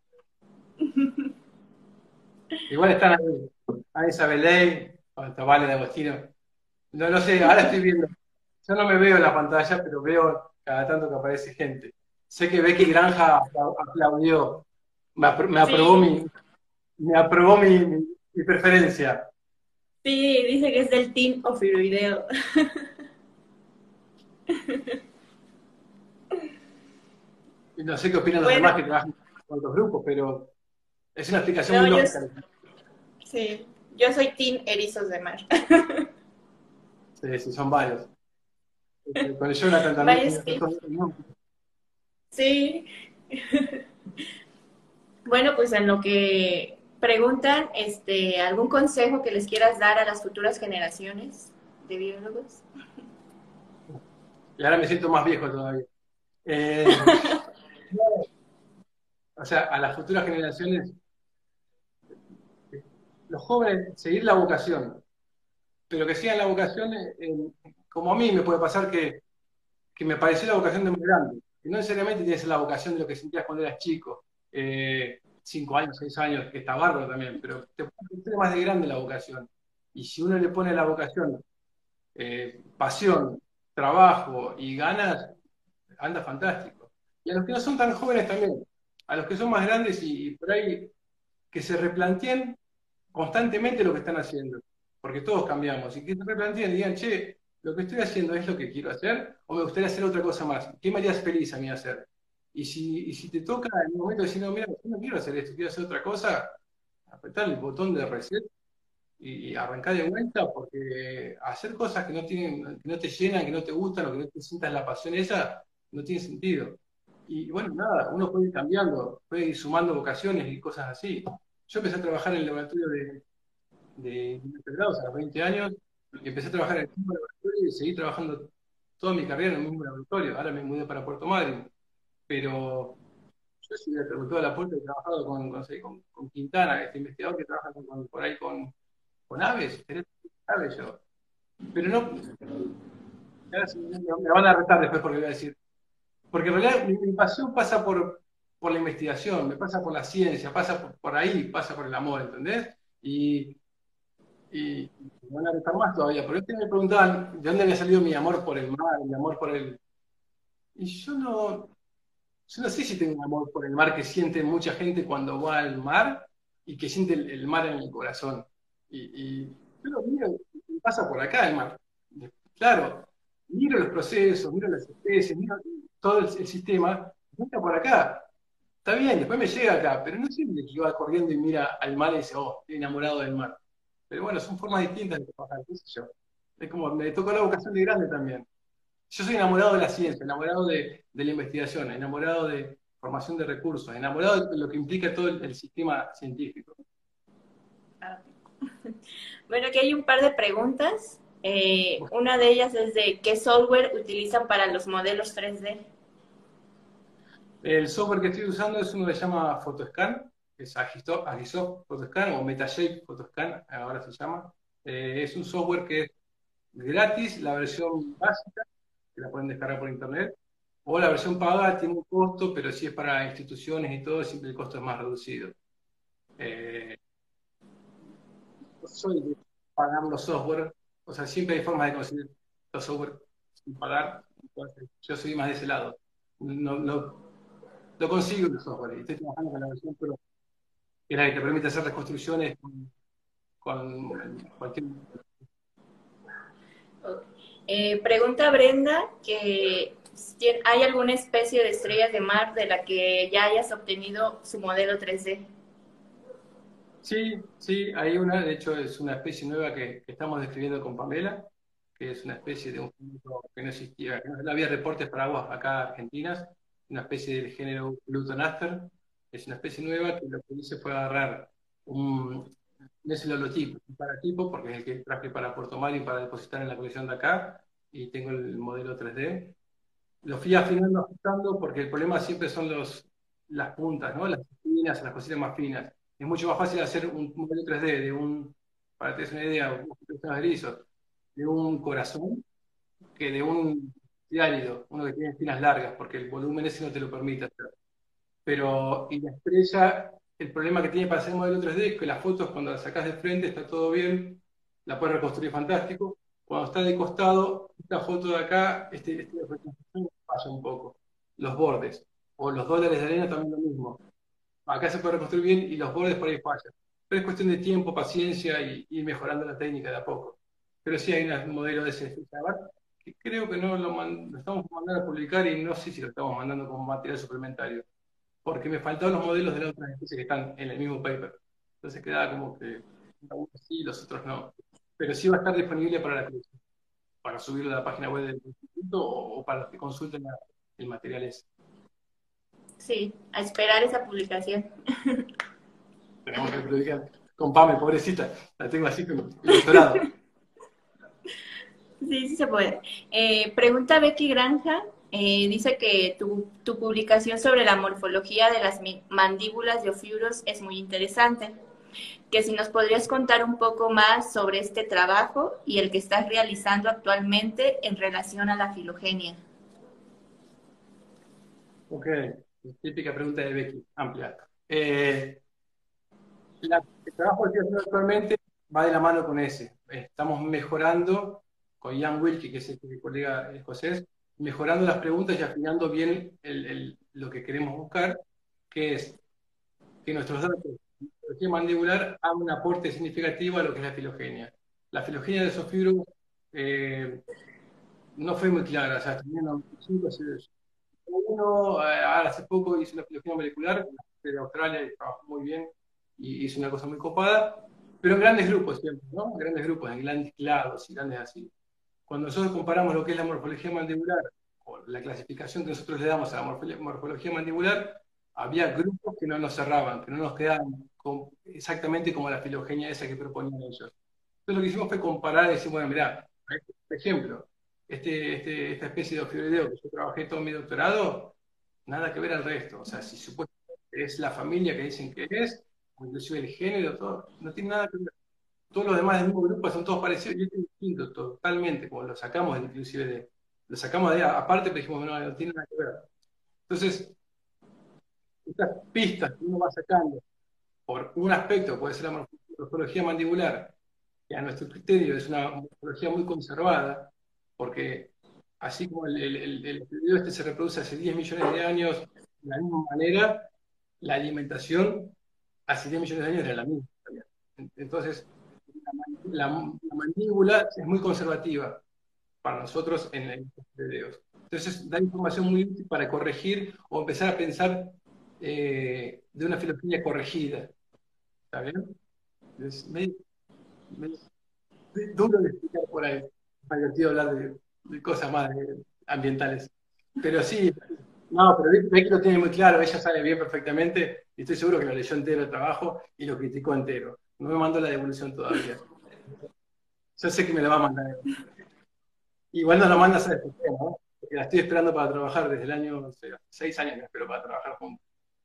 Speaker 2: igual están ahí. A Isabel Ley, hasta Vale de Agostino. No, no sé, ahora estoy viendo. Yo no me veo en la pantalla, pero veo cada tanto que aparece gente. Sé que Becky Granja aplaudió, me, apro me aprobó
Speaker 1: Sí,
Speaker 2: mi, me aprobó mi, mi, mi preferencia.
Speaker 1: sí, dice que es del team Ofiroideo.
Speaker 2: Y no sé qué opinan los
Speaker 1: Bueno,
Speaker 2: demás que trabajan con otros grupos, pero es una explicación
Speaker 1: no,
Speaker 2: muy
Speaker 1: yo
Speaker 2: lógica.
Speaker 1: sí, yo soy team Erizos de Mar.
Speaker 2: Sí, sí, son varios. Con el Jonathan también.
Speaker 1: Varios teams. Sí. Bueno, pues en lo que preguntan, este, ¿algún consejo que les quieras dar a las futuras generaciones de biólogos?
Speaker 2: Y ahora me siento más viejo todavía. Eh, o sea, a las futuras generaciones, los jóvenes, seguir la vocación, pero que sigan la vocación, eh, en- como a mí me puede pasar que, que me pareció la vocación de muy grande, que no necesariamente tiene que ser la vocación de lo que sentías cuando eras chico, eh, cinco años, seis años, que está bárbaro también, pero te puede ser más de grande la vocación. Y si uno le pone la vocación, eh, pasión, trabajo y ganas, anda fantástico. Y a los que no son tan jóvenes también, a los que son más grandes y, y por ahí que se replanteen constantemente lo que están haciendo, porque todos cambiamos, y que se replanteen y digan, che, lo que estoy haciendo es lo que quiero hacer, o me gustaría hacer otra cosa más, ¿qué me harías feliz a mí hacer? Y si, y si te toca en un momento decir, no, mira, yo no quiero hacer esto, quiero hacer otra cosa, apretar el botón de reset y, y arrancar de vuelta, porque hacer cosas que no tienen, que no te llenan, que no te gustan, o que no te sientas la pasión esa, no tiene sentido. Y bueno, nada, uno puede ir cambiando, puede ir sumando vocaciones y cosas así. Yo empecé a trabajar en el laboratorio de, de integrados a los veinte años, y empecé a trabajar en el mismo laboratorio y seguí trabajando toda mi carrera en el mismo laboratorio. Ahora me mudé para Puerto Madryn, pero yo sí he preguntado a la puerta, he trabajado con, con, con- con Quintana, este investigador que trabaja con- con- por ahí con, con aves, ¿querés aves yo? Pero no, ahora sí me me van a retar después porque voy a decir, porque en realidad mi, mi pasión pasa por, por la investigación, me pasa por la ciencia, pasa por, por ahí, pasa por el amor, ¿entendés? Y, y, y me van a retar más todavía, pero ustedes me preguntaban de dónde había salido mi amor por el mar, mi amor por el... Y yo no, yo no sé si tengo un amor por el mar que siente mucha gente cuando va al mar y que siente el, el mar en el corazón. Y, y yo lo miro y pasa por acá el mar. Claro, miro los procesos, miro las especies, miro todo el, el sistema, mira por acá. Está bien, después me llega acá, pero no siempre que va corriendo y mira al mar y dice, oh, estoy enamorado del mar. Pero bueno, son formas distintas de trabajar, qué sé yo. Es como, me tocó la vocación de grande también. Yo soy enamorado de la ciencia, enamorado de, de la investigación, enamorado de formación de recursos, enamorado de lo que implica todo el, el sistema científico.
Speaker 1: Ah, bueno, aquí hay un par de preguntas. Eh, una de ellas es de ¿qué software utilizan para los modelos tres D?
Speaker 2: El software que estoy usando es uno que se llama Photoscan, que es Agisoft, Agisoft Photoscan o Metashape Photoscan, ahora se llama. Eh, es un software que es gratis, la versión básica, que la pueden descargar por internet, o la versión pagada tiene un costo, pero si es para instituciones y todo, siempre el costo es más reducido. Eh, no soy de pagar los software, o sea, siempre hay formas de conseguir los software sin pagar, entonces yo soy más de ese lado. No, no, lo consigo el software y estoy trabajando con la versión Pro, que es la que te permite hacer reconstrucciones con, con cualquier...
Speaker 1: Eh, pregunta Brenda que si hay alguna especie de estrellas de mar de la que ya hayas obtenido su modelo tres D.
Speaker 2: Sí, sí, hay una, de hecho es una especie nueva que, que estamos describiendo con Pamela, que es una especie de un género que no existía, que no había reportes para aguas acá argentinas, una especie del género Plutonaster, es una especie nueva que lo que hice fue agarrar un, no es el holotipo, un paratipo, porque es el que traje para Puerto Madryn para depositar en la colección de acá, y tengo el modelo tres D. Lo fui afinando, ajustando, porque el problema siempre son los, las puntas, ¿no? Las finas, las cositas más finas. Es mucho más fácil hacer un modelo tres D de un, para que te des una idea, un- unos erizos, de un corazón que de un diálido, uno que tiene espinas largas, porque el volumen ese no te lo permite hacer. Pero, y la estrella, el problema que tiene para hacer un modelo tres D es que las fotos cuando las sacas de frente está todo bien, la puedes reconstruir fantástico. Cuando está de costado, esta foto de acá, este, este reconstrucción falla un poco. Los bordes, o los dólares de arena también lo mismo. Acá se puede reconstruir bien y los bordes por ahí fallan. Pero es cuestión de tiempo, paciencia y ir mejorando la técnica de a poco. Pero sí hay un modelo de ese que creo que no lo, man- lo estamos mandando a publicar y no sé si lo estamos mandando como material suplementario porque me faltaron los modelos de las otras especies que están en el mismo paper. Entonces quedaba como que algunos sí, los otros no. Pero sí va a estar disponible para la colección, para subirlo a la página web del instituto o, o para los que consulten la- el material ese.
Speaker 1: Sí, a esperar esa publicación.
Speaker 2: Tenemos que publicar con Pame, pobrecita, la tengo así como el doctorado.
Speaker 1: Sí, sí se puede. Eh, pregunta Becky Granja, eh, dice que tu, tu publicación sobre la morfología de las mandíbulas de Ophiuros es muy interesante, que si nos podrías contar un poco más sobre este trabajo y el que estás realizando actualmente en relación a la filogenia.
Speaker 2: Ok, típica pregunta de Becky, amplia. Eh, la, el trabajo que estoy haciendo actualmente va de la mano con ese. Estamos mejorando con Ian Wilkie, que es el colega escocés, mejorando las preguntas y afinando bien el, el, lo que queremos buscar, que es que nuestros datos de biología mandibular hagan un aporte significativo a lo que es la filogenia. La filogenia de esos fibros eh, no fue muy clara, o sea, tenía noventa y cinco, uno, eh, ahora hace poco hice una filogenia molecular, de Australia y trabajó muy bien y hizo una cosa muy copada, pero en grandes grupos siempre, ¿no? Grandes grupos, en grandes clados y grandes así. Cuando nosotros comparamos lo que es la morfología mandibular o la clasificación que nosotros le damos a la morfología mandibular, había grupos que no nos cerraban, que no nos quedaban con, exactamente como la filogenia esa que proponían ellos. Entonces lo que hicimos fue comparar y decir, bueno, mirá, por ejemplo, este, este, esta especie de ofioideo que yo trabajé todo mi doctorado, nada que ver al resto. O sea, si supuestamente es la familia que dicen que es, o inclusive el género, todo, no tiene nada que ver. Todos los demás del mismo grupo son todos parecidos y este es distinto, totalmente, como lo sacamos inclusive de, lo sacamos de aparte, pero dijimos, no, no tiene nada que ver. Entonces, estas pistas que uno va sacando por un aspecto, puede ser la morfología mandibular, que a nuestro criterio es una morfología muy conservada, porque así como el, el, el, el estudio este se reproduce hace diez millones de años de la misma manera, la alimentación hace diez millones de años era la misma. Entonces, la, la mandíbula es muy conservativa para nosotros en, en estos videos. Entonces, da información muy útil para corregir o empezar a pensar eh, de una filosofía corregida. ¿Está bien? Es medio, medio duro de explicar por ahí. Es divertido hablar de, de cosas más de- ambientales. Pero sí, no, pero Vicky Vicky lo tiene muy claro, ella sabe bien perfectamente, y estoy seguro que lo leyó entero el trabajo y lo criticó entero. No me mandó la devolución todavía. Yo sé que me la va a mandar. Igual no la manda, ¿sabes por qué, no? Porque la estoy esperando para trabajar desde el año, no sé, seis años me espero para trabajar juntos.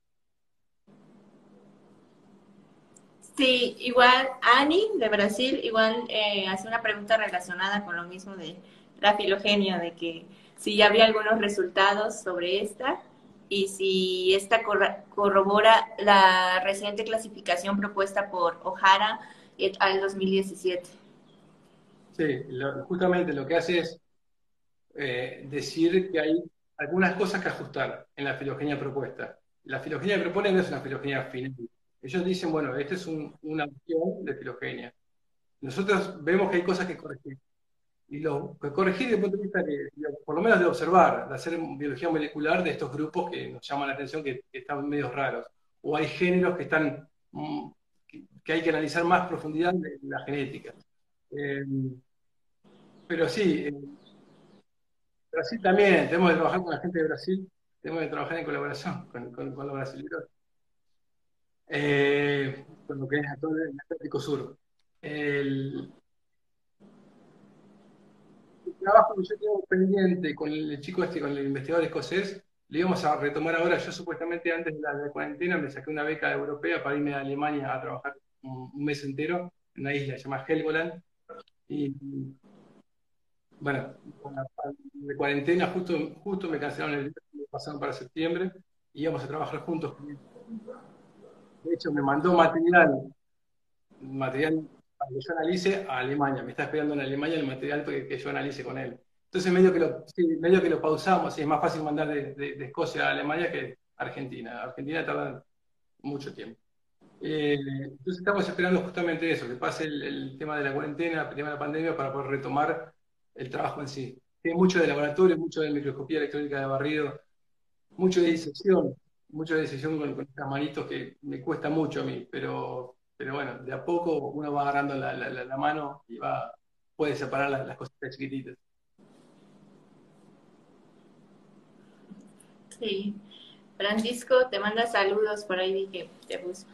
Speaker 1: Sí, igual Ani de Brasil, igual eh, hace una pregunta relacionada con lo mismo de la filogenia, de que si ya había algunos resultados sobre esta y si esta corra- corrobora la reciente clasificación propuesta por O'Hara et al dos mil diecisiete.
Speaker 2: Sí, lo- justamente lo que hace es eh, decir que hay algunas cosas que ajustar en la filogenia propuesta. La filogenia que proponen no es una filogenia final. Ellos dicen, bueno, esta es un- una opción de filogenia. Nosotros vemos que hay cosas que corregir. Y lo que corregir desde el punto de vista de, de, por lo menos de observar, de hacer biología molecular de estos grupos que nos llaman la atención, que, que están medio raros. O hay géneros que están, mm, que, que hay que analizar más profundidad de la genética. Eh, pero sí, en Brasil también, tenemos que trabajar con la gente de Brasil, tenemos que trabajar en colaboración con, con, con los brasileños, eh, con lo que es todo el Atlántico Sur. El, el trabajo que yo tengo pendiente con el chico este, con el investigador escocés, lo íbamos a retomar ahora. Yo supuestamente antes de la, de la cuarentena me saqué una beca europea para irme a Alemania a trabajar un, un mes entero en una isla llamada Helgoland. Y bueno, con la de cuarentena justo, justo me cancelaron el viaje, me pasaron para septiembre y íbamos a trabajar juntos. De hecho, me mandó material, material para que yo analice a Alemania. Me está esperando en Alemania el material que, que yo analice con él. Entonces, medio que lo, sí, medio que lo pausamos y es más fácil mandar de, de, de Escocia a Alemania que a Argentina. Argentina tarda mucho tiempo. Eh, entonces, estamos esperando justamente eso, que pase el, el tema de la cuarentena, el tema de la pandemia, para poder retomar el trabajo en sí. Tiene mucho de laboratorio, mucho de microscopía electrónica de barrido, mucho de disección, mucho de disección con, con estas manitos que me cuesta mucho a mí, pero, pero bueno, de a poco uno va agarrando la, la, la- la mano y va, puede separar las, las cositas chiquititas.
Speaker 1: Sí. Francisco te manda saludos, por ahí dije, te puso.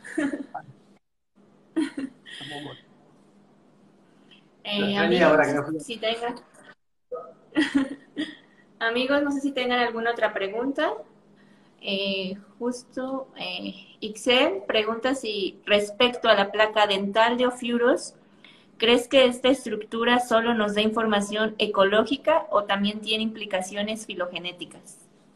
Speaker 2: Lo
Speaker 1: Eh,
Speaker 2: extrañé
Speaker 1: amigos, no
Speaker 2: ahora que
Speaker 1: sé
Speaker 2: no fui.
Speaker 1: si tengan, amigos, no sé si tengan alguna otra pregunta. Eh, justo, eh, Ixel pregunta si respecto a la placa dental de Ofiuros, ¿crees que esta estructura solo nos da información ecológica o también tiene implicaciones filogenéticas?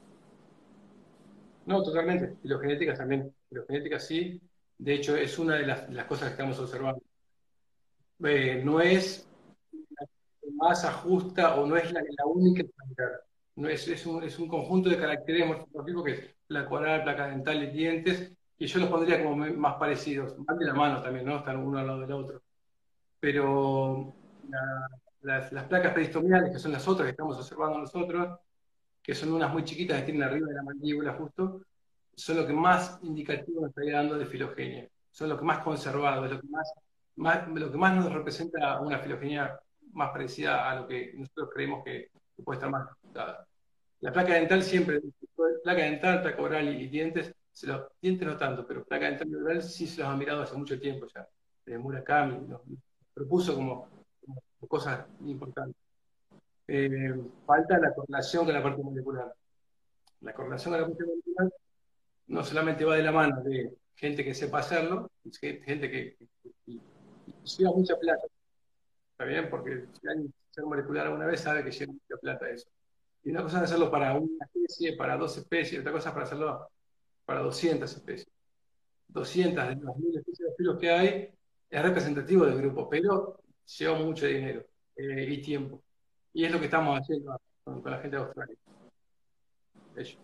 Speaker 2: No, totalmente. Filogenéticas también. Filogenéticas sí. De hecho, es una de las, de las cosas que estamos observando. Eh, no es la que más ajusta o no es la, la única que cambiar. No es, es un, es un conjunto de caracteres morfológicos que es placa oral, placa dental y dientes, y yo los pondría como me- más parecidos, más de la mano también, ¿no? Están uno al lado del otro. Pero la- las, las placas peristomiales, que son las otras que estamos observando nosotros, que son unas muy chiquitas que tienen arriba de la mandíbula justo, son lo que más indicativo nos estaría dando de filogenia. Son lo que más conservado, es lo que más, más- lo que más nos representa una filogenia más parecida a lo que nosotros creemos que, que puede estar más ajustada. La placa dental siempre, placa dental, placa oral y, y dientes, se los, dientes no tanto, pero placa dental y oral sí se los han mirado hace mucho tiempo ya. Desde Murakami nos, nos propuso como, como cosas importantes. Eh, falta la correlación con la parte molecular. La correlación con la parte molecular no solamente va de la mano de gente que sepa hacerlo, gente que, que, que- que lleva mucha plata, ¿está bien? Porque si alguien hacer molecular alguna vez sabe que lleva mucha plata eso. Y una cosa es hacerlo para una especie, para dos especies, otra cosa es para hacerlo para doscientas especies. Doscientas de las mil especies de filos que hay es representativo del grupo, pero lleva mucho dinero eh, y tiempo. Y es lo que estamos haciendo con, con la gente de Australia. Ellos.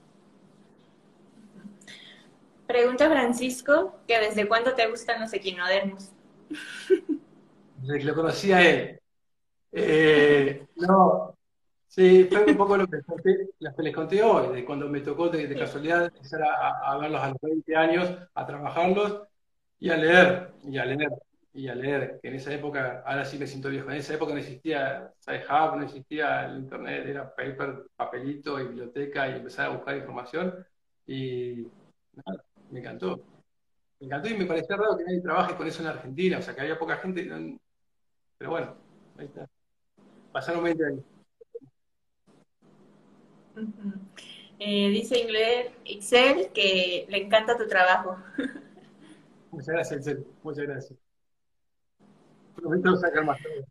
Speaker 1: Pregunta Francisco que desde cuándo te gustan los equinodermos.
Speaker 2: Desde que lo conocí a él. Eh, no, sí, fue un poco lo que, les conté, lo que les conté hoy, de cuando me tocó de, de
Speaker 1: Sí.
Speaker 2: casualidad empezar a, a verlos a los veinte años, a trabajarlos y a leer, y a leer, y a leer, que en esa época, ahora sí me siento viejo, en esa época no existía SciHub, no existía el internet, era paper, papelito y biblioteca y empezar a buscar información y nada, me encantó. Me encantó y me parecía raro que nadie trabaje con eso en Argentina, o sea, que había poca gente, no- pero bueno, ahí está. Pasaron veinte años.
Speaker 1: Ujú. Eh, dice Ingle- Ixel que le encanta tu trabajo.
Speaker 2: Muchas gracias, en serio. Muchas gracias. Prometo sacar más tarde.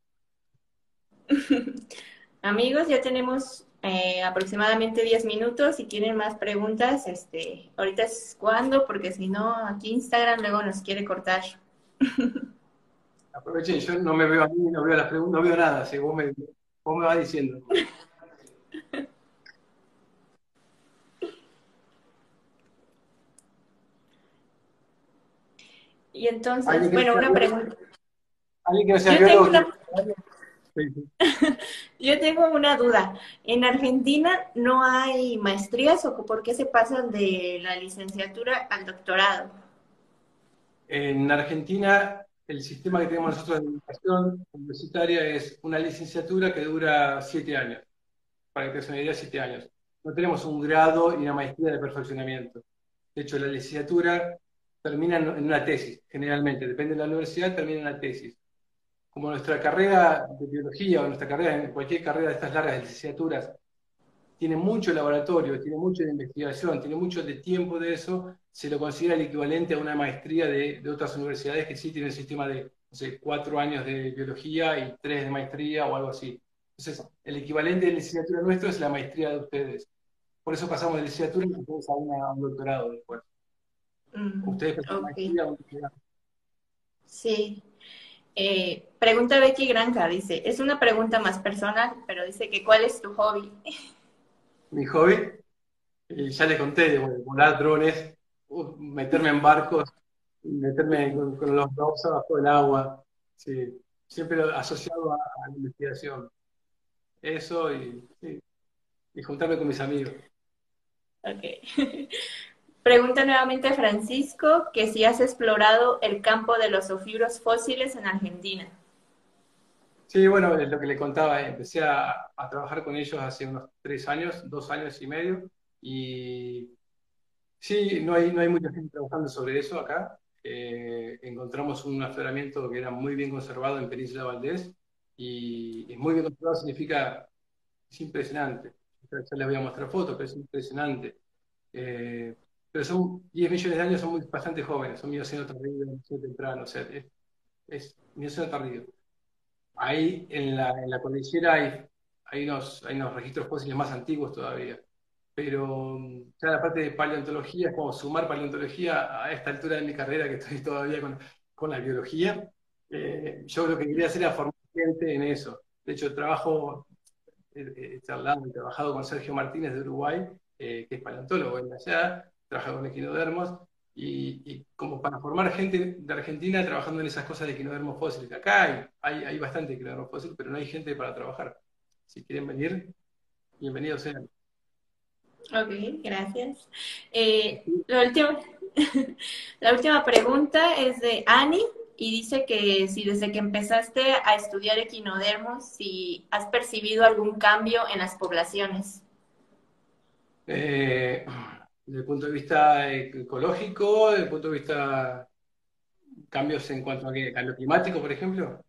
Speaker 1: Amigos, ya tenemos eh, aproximadamente diez minutos. Si tienen más preguntas, este, ahorita es cuando, porque si no, aquí Instagram luego nos quiere cortar.
Speaker 2: Aprovechen, yo no me veo a mí, no veo las preguntas, no veo nada, si vos me, vos me vas diciendo.
Speaker 1: Y
Speaker 2: ¿Alguien
Speaker 1: entonces,
Speaker 2: que no
Speaker 1: bueno,
Speaker 2: sea
Speaker 1: una
Speaker 2: biólogo?
Speaker 1: pregunta.
Speaker 2: ¿Alguien que no sea
Speaker 1: Yo tengo
Speaker 2: biólogo quiere
Speaker 1: una,
Speaker 2: preguntarle? Sí, sí.
Speaker 1: yo tengo una duda. ¿En Argentina no hay maestrías o por qué se pasan de la licenciatura al doctorado?
Speaker 2: En Argentina, el sistema que tenemos nosotros de educación universitaria es una licenciatura que dura siete años, para que te des una idea, siete años. No tenemos un grado y una maestría de perfeccionamiento. De hecho, la licenciatura termina en en una tesis, generalmente, depende de la universidad, termina en una tesis. Como nuestra carrera de biología o nuestra carrera en cualquier carrera de estas largas de licenciaturas tiene mucho laboratorio, tiene mucho de investigación, tiene mucho de tiempo de eso, se lo considera el equivalente a una maestría de, de otras universidades que sí tienen el sistema de, no sé, cuatro años de biología y tres de maestría o algo así. Entonces, el equivalente de licenciatura nuestro es la maestría de ustedes. Por eso pasamos de licenciatura y ustedes a, una- a un doctorado después.
Speaker 1: Mm,
Speaker 2: Ustedes pasan
Speaker 1: ok,
Speaker 2: maestría o un doctorado.
Speaker 1: sí. Eh, pregunta Becky Granja, dice, es una pregunta más personal, pero dice que ¿cuál es tu hobby?
Speaker 2: Mi hobby, y ya les conté, de volar drones, uh, meterme en barcos, meterme con, con los dos abajo del agua, sí, siempre lo- asociado a, a la investigación. Eso y, sí, y juntarme con mis amigos.
Speaker 1: Ok. Pregunta nuevamente Francisco que si has explorado el campo de los ofiuros fósiles en Argentina.
Speaker 2: Sí, bueno, es lo que le contaba, empecé a, a trabajar con ellos hace unos tres años, dos años y medio, Sí, no hay, no hay mucha gente trabajando sobre eso acá. Eh, encontramos un afloramiento que era muy bien conservado en Península Valdés y, y muy bien conservado significa, es impresionante. Ya ya les voy a mostrar fotos, pero es impresionante. Eh, pero son diez millones de años, son muy, bastante jóvenes, son Mioceno tardío, Mioceno temprano, o sea, es, es Mioceno tardío. Ahí en la, en la cordillera hay, hay unos, hay unos registros fósiles más antiguos todavía. Pero mm, ya la parte de paleontología es como sumar paleontología a esta altura de mi carrera, que estoy todavía con, con la biología. Eh, yo lo que quería hacer era formar gente en eso. De hecho, trabajo, he, he charlado y trabajado con Sergio Martínez de Uruguay, eh, que es paleontólogo en allá, trabaja con equinodermos, y, y como para formar gente de Argentina trabajando en esas cosas de equinodermos fósiles. Acá hay, hay, hay bastante equinodermos fósiles, pero no hay gente para trabajar. Si quieren venir, bienvenidos sean.
Speaker 1: Ok, gracias. Eh, la última, la última pregunta es de Annie y dice que si desde que empezaste a estudiar equinodermos, si has percibido algún cambio en las poblaciones.
Speaker 2: Eh, desde el punto de vista ecológico, desde el punto de vista cambios en cuanto a qué, cambio climático, por ejemplo.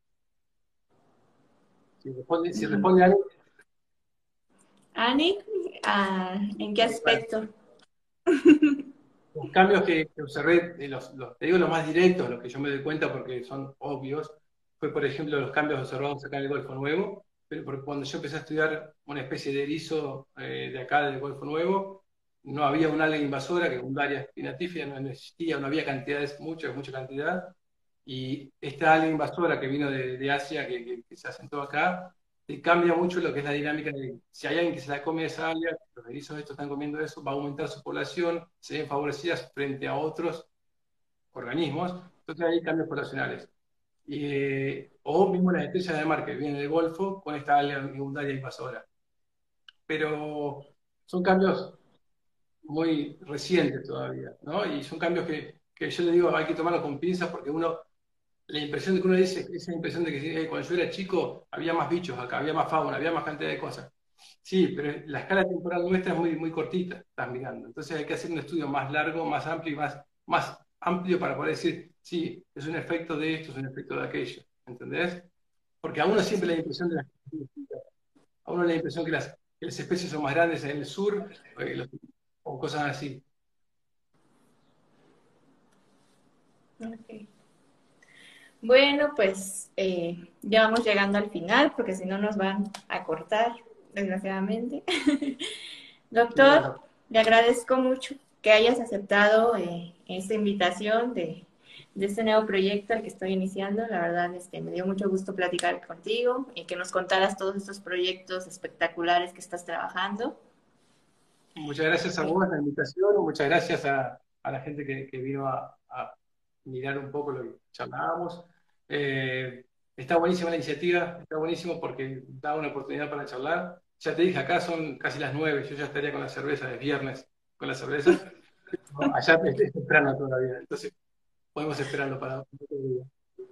Speaker 2: Si responde, si responde algo,
Speaker 1: Annie, ah, ¿en qué aspecto?
Speaker 2: los cambios que, que observé, eh, los, los- te digo los más directos, los que yo me doy cuenta porque son obvios, fue por ejemplo los cambios observados acá en el Golfo Nuevo, pero porque cuando yo empecé a estudiar una especie de erizo eh, de acá del Golfo Nuevo, no había un alga invasora, que un área spinatifera no, no existía, no había cantidades, mucha, mucha cantidad, y esta alga invasora que vino de, de Asia, que, que- que se asentó acá, te cambia mucho lo que es la dinámica de si hay alguien que se la come esa alga, los erizos estos están comiendo eso, va a aumentar su población, se ven favorecidas frente a otros organismos, entonces hay cambios poblacionales. Y, eh, o mismo las estrellas de mar que vienen del Golfo con esta alga abundaria invasora. Pero son cambios muy recientes todavía, ¿no? Y son cambios que, que yo le digo hay que tomarlos con pinzas porque uno la impresión de que uno dice, esa impresión de que sí, eh, cuando yo era chico había más bichos acá, había más fauna, había más cantidad de cosas. Sí, pero la escala temporal nuestra es muy, muy cortita, estás mirando. Entonces hay que hacer un estudio más largo, más amplio y más, más amplio para poder decir, sí, es un efecto de esto, es un efecto de aquello. ¿Entendés? Porque a uno siempre la impresión de las, a uno la impresión que las, que las especies son más grandes en el sur eh, los- o cosas así.
Speaker 1: Okay. Bueno, pues eh, ya vamos llegando al final porque si no nos van a cortar, desgraciadamente.
Speaker 2: Sí,
Speaker 1: Doctor,
Speaker 2: bueno,
Speaker 1: le agradezco mucho que hayas aceptado eh, esta invitación de, de este nuevo proyecto al que estoy iniciando. La verdad, este, me dio mucho gusto platicar contigo y que nos contaras todos estos proyectos espectaculares que estás trabajando.
Speaker 2: muchas gracias a vos por la invitación, muchas gracias a, a la gente que, que vino a, a mirar un poco lo que charlábamos. Eh, está buenísima la iniciativa, está buenísimo porque da una oportunidad para charlar. Ya te dije, acá son casi las nueve, yo ya estaría con la cerveza, es viernes con la cerveza. No, allá es, es temprano todavía, entonces podemos esperarlo para otro día.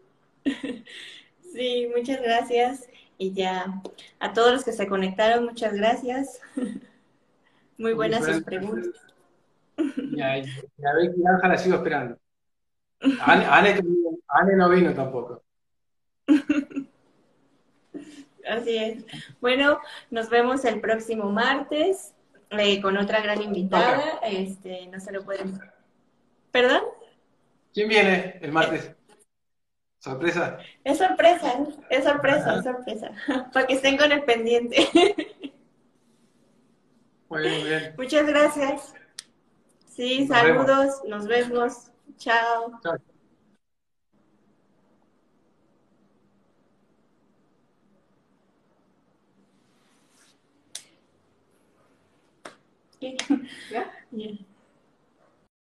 Speaker 1: Sí, muchas gracias. Y ya a todos los que se conectaron, muchas gracias. Muy
Speaker 2: Un beso
Speaker 1: buenas sus
Speaker 2: grande
Speaker 1: preguntas.
Speaker 2: y a, y a Becky Granja la sigo esperando. Anne, Anne, Anne no vino tampoco.
Speaker 1: Así es. Bueno, nos vemos el próximo martes eh, con otra gran
Speaker 2: Toca.
Speaker 1: invitada. Este, no se lo pueden. ¿Perdón?
Speaker 2: ¿Quién viene el martes? ¿Sorpresa?
Speaker 1: Es sorpresa, es sorpresa, es sorpresa. Para que estén con el pendiente.
Speaker 2: Muy bien, muy bien.
Speaker 1: Muchas gracias. Sí,
Speaker 2: Nos vemos.
Speaker 1: saludos, nos vemos. Chao.
Speaker 2: Chao.
Speaker 1: ¿Qué? ¿Ya? Yeah.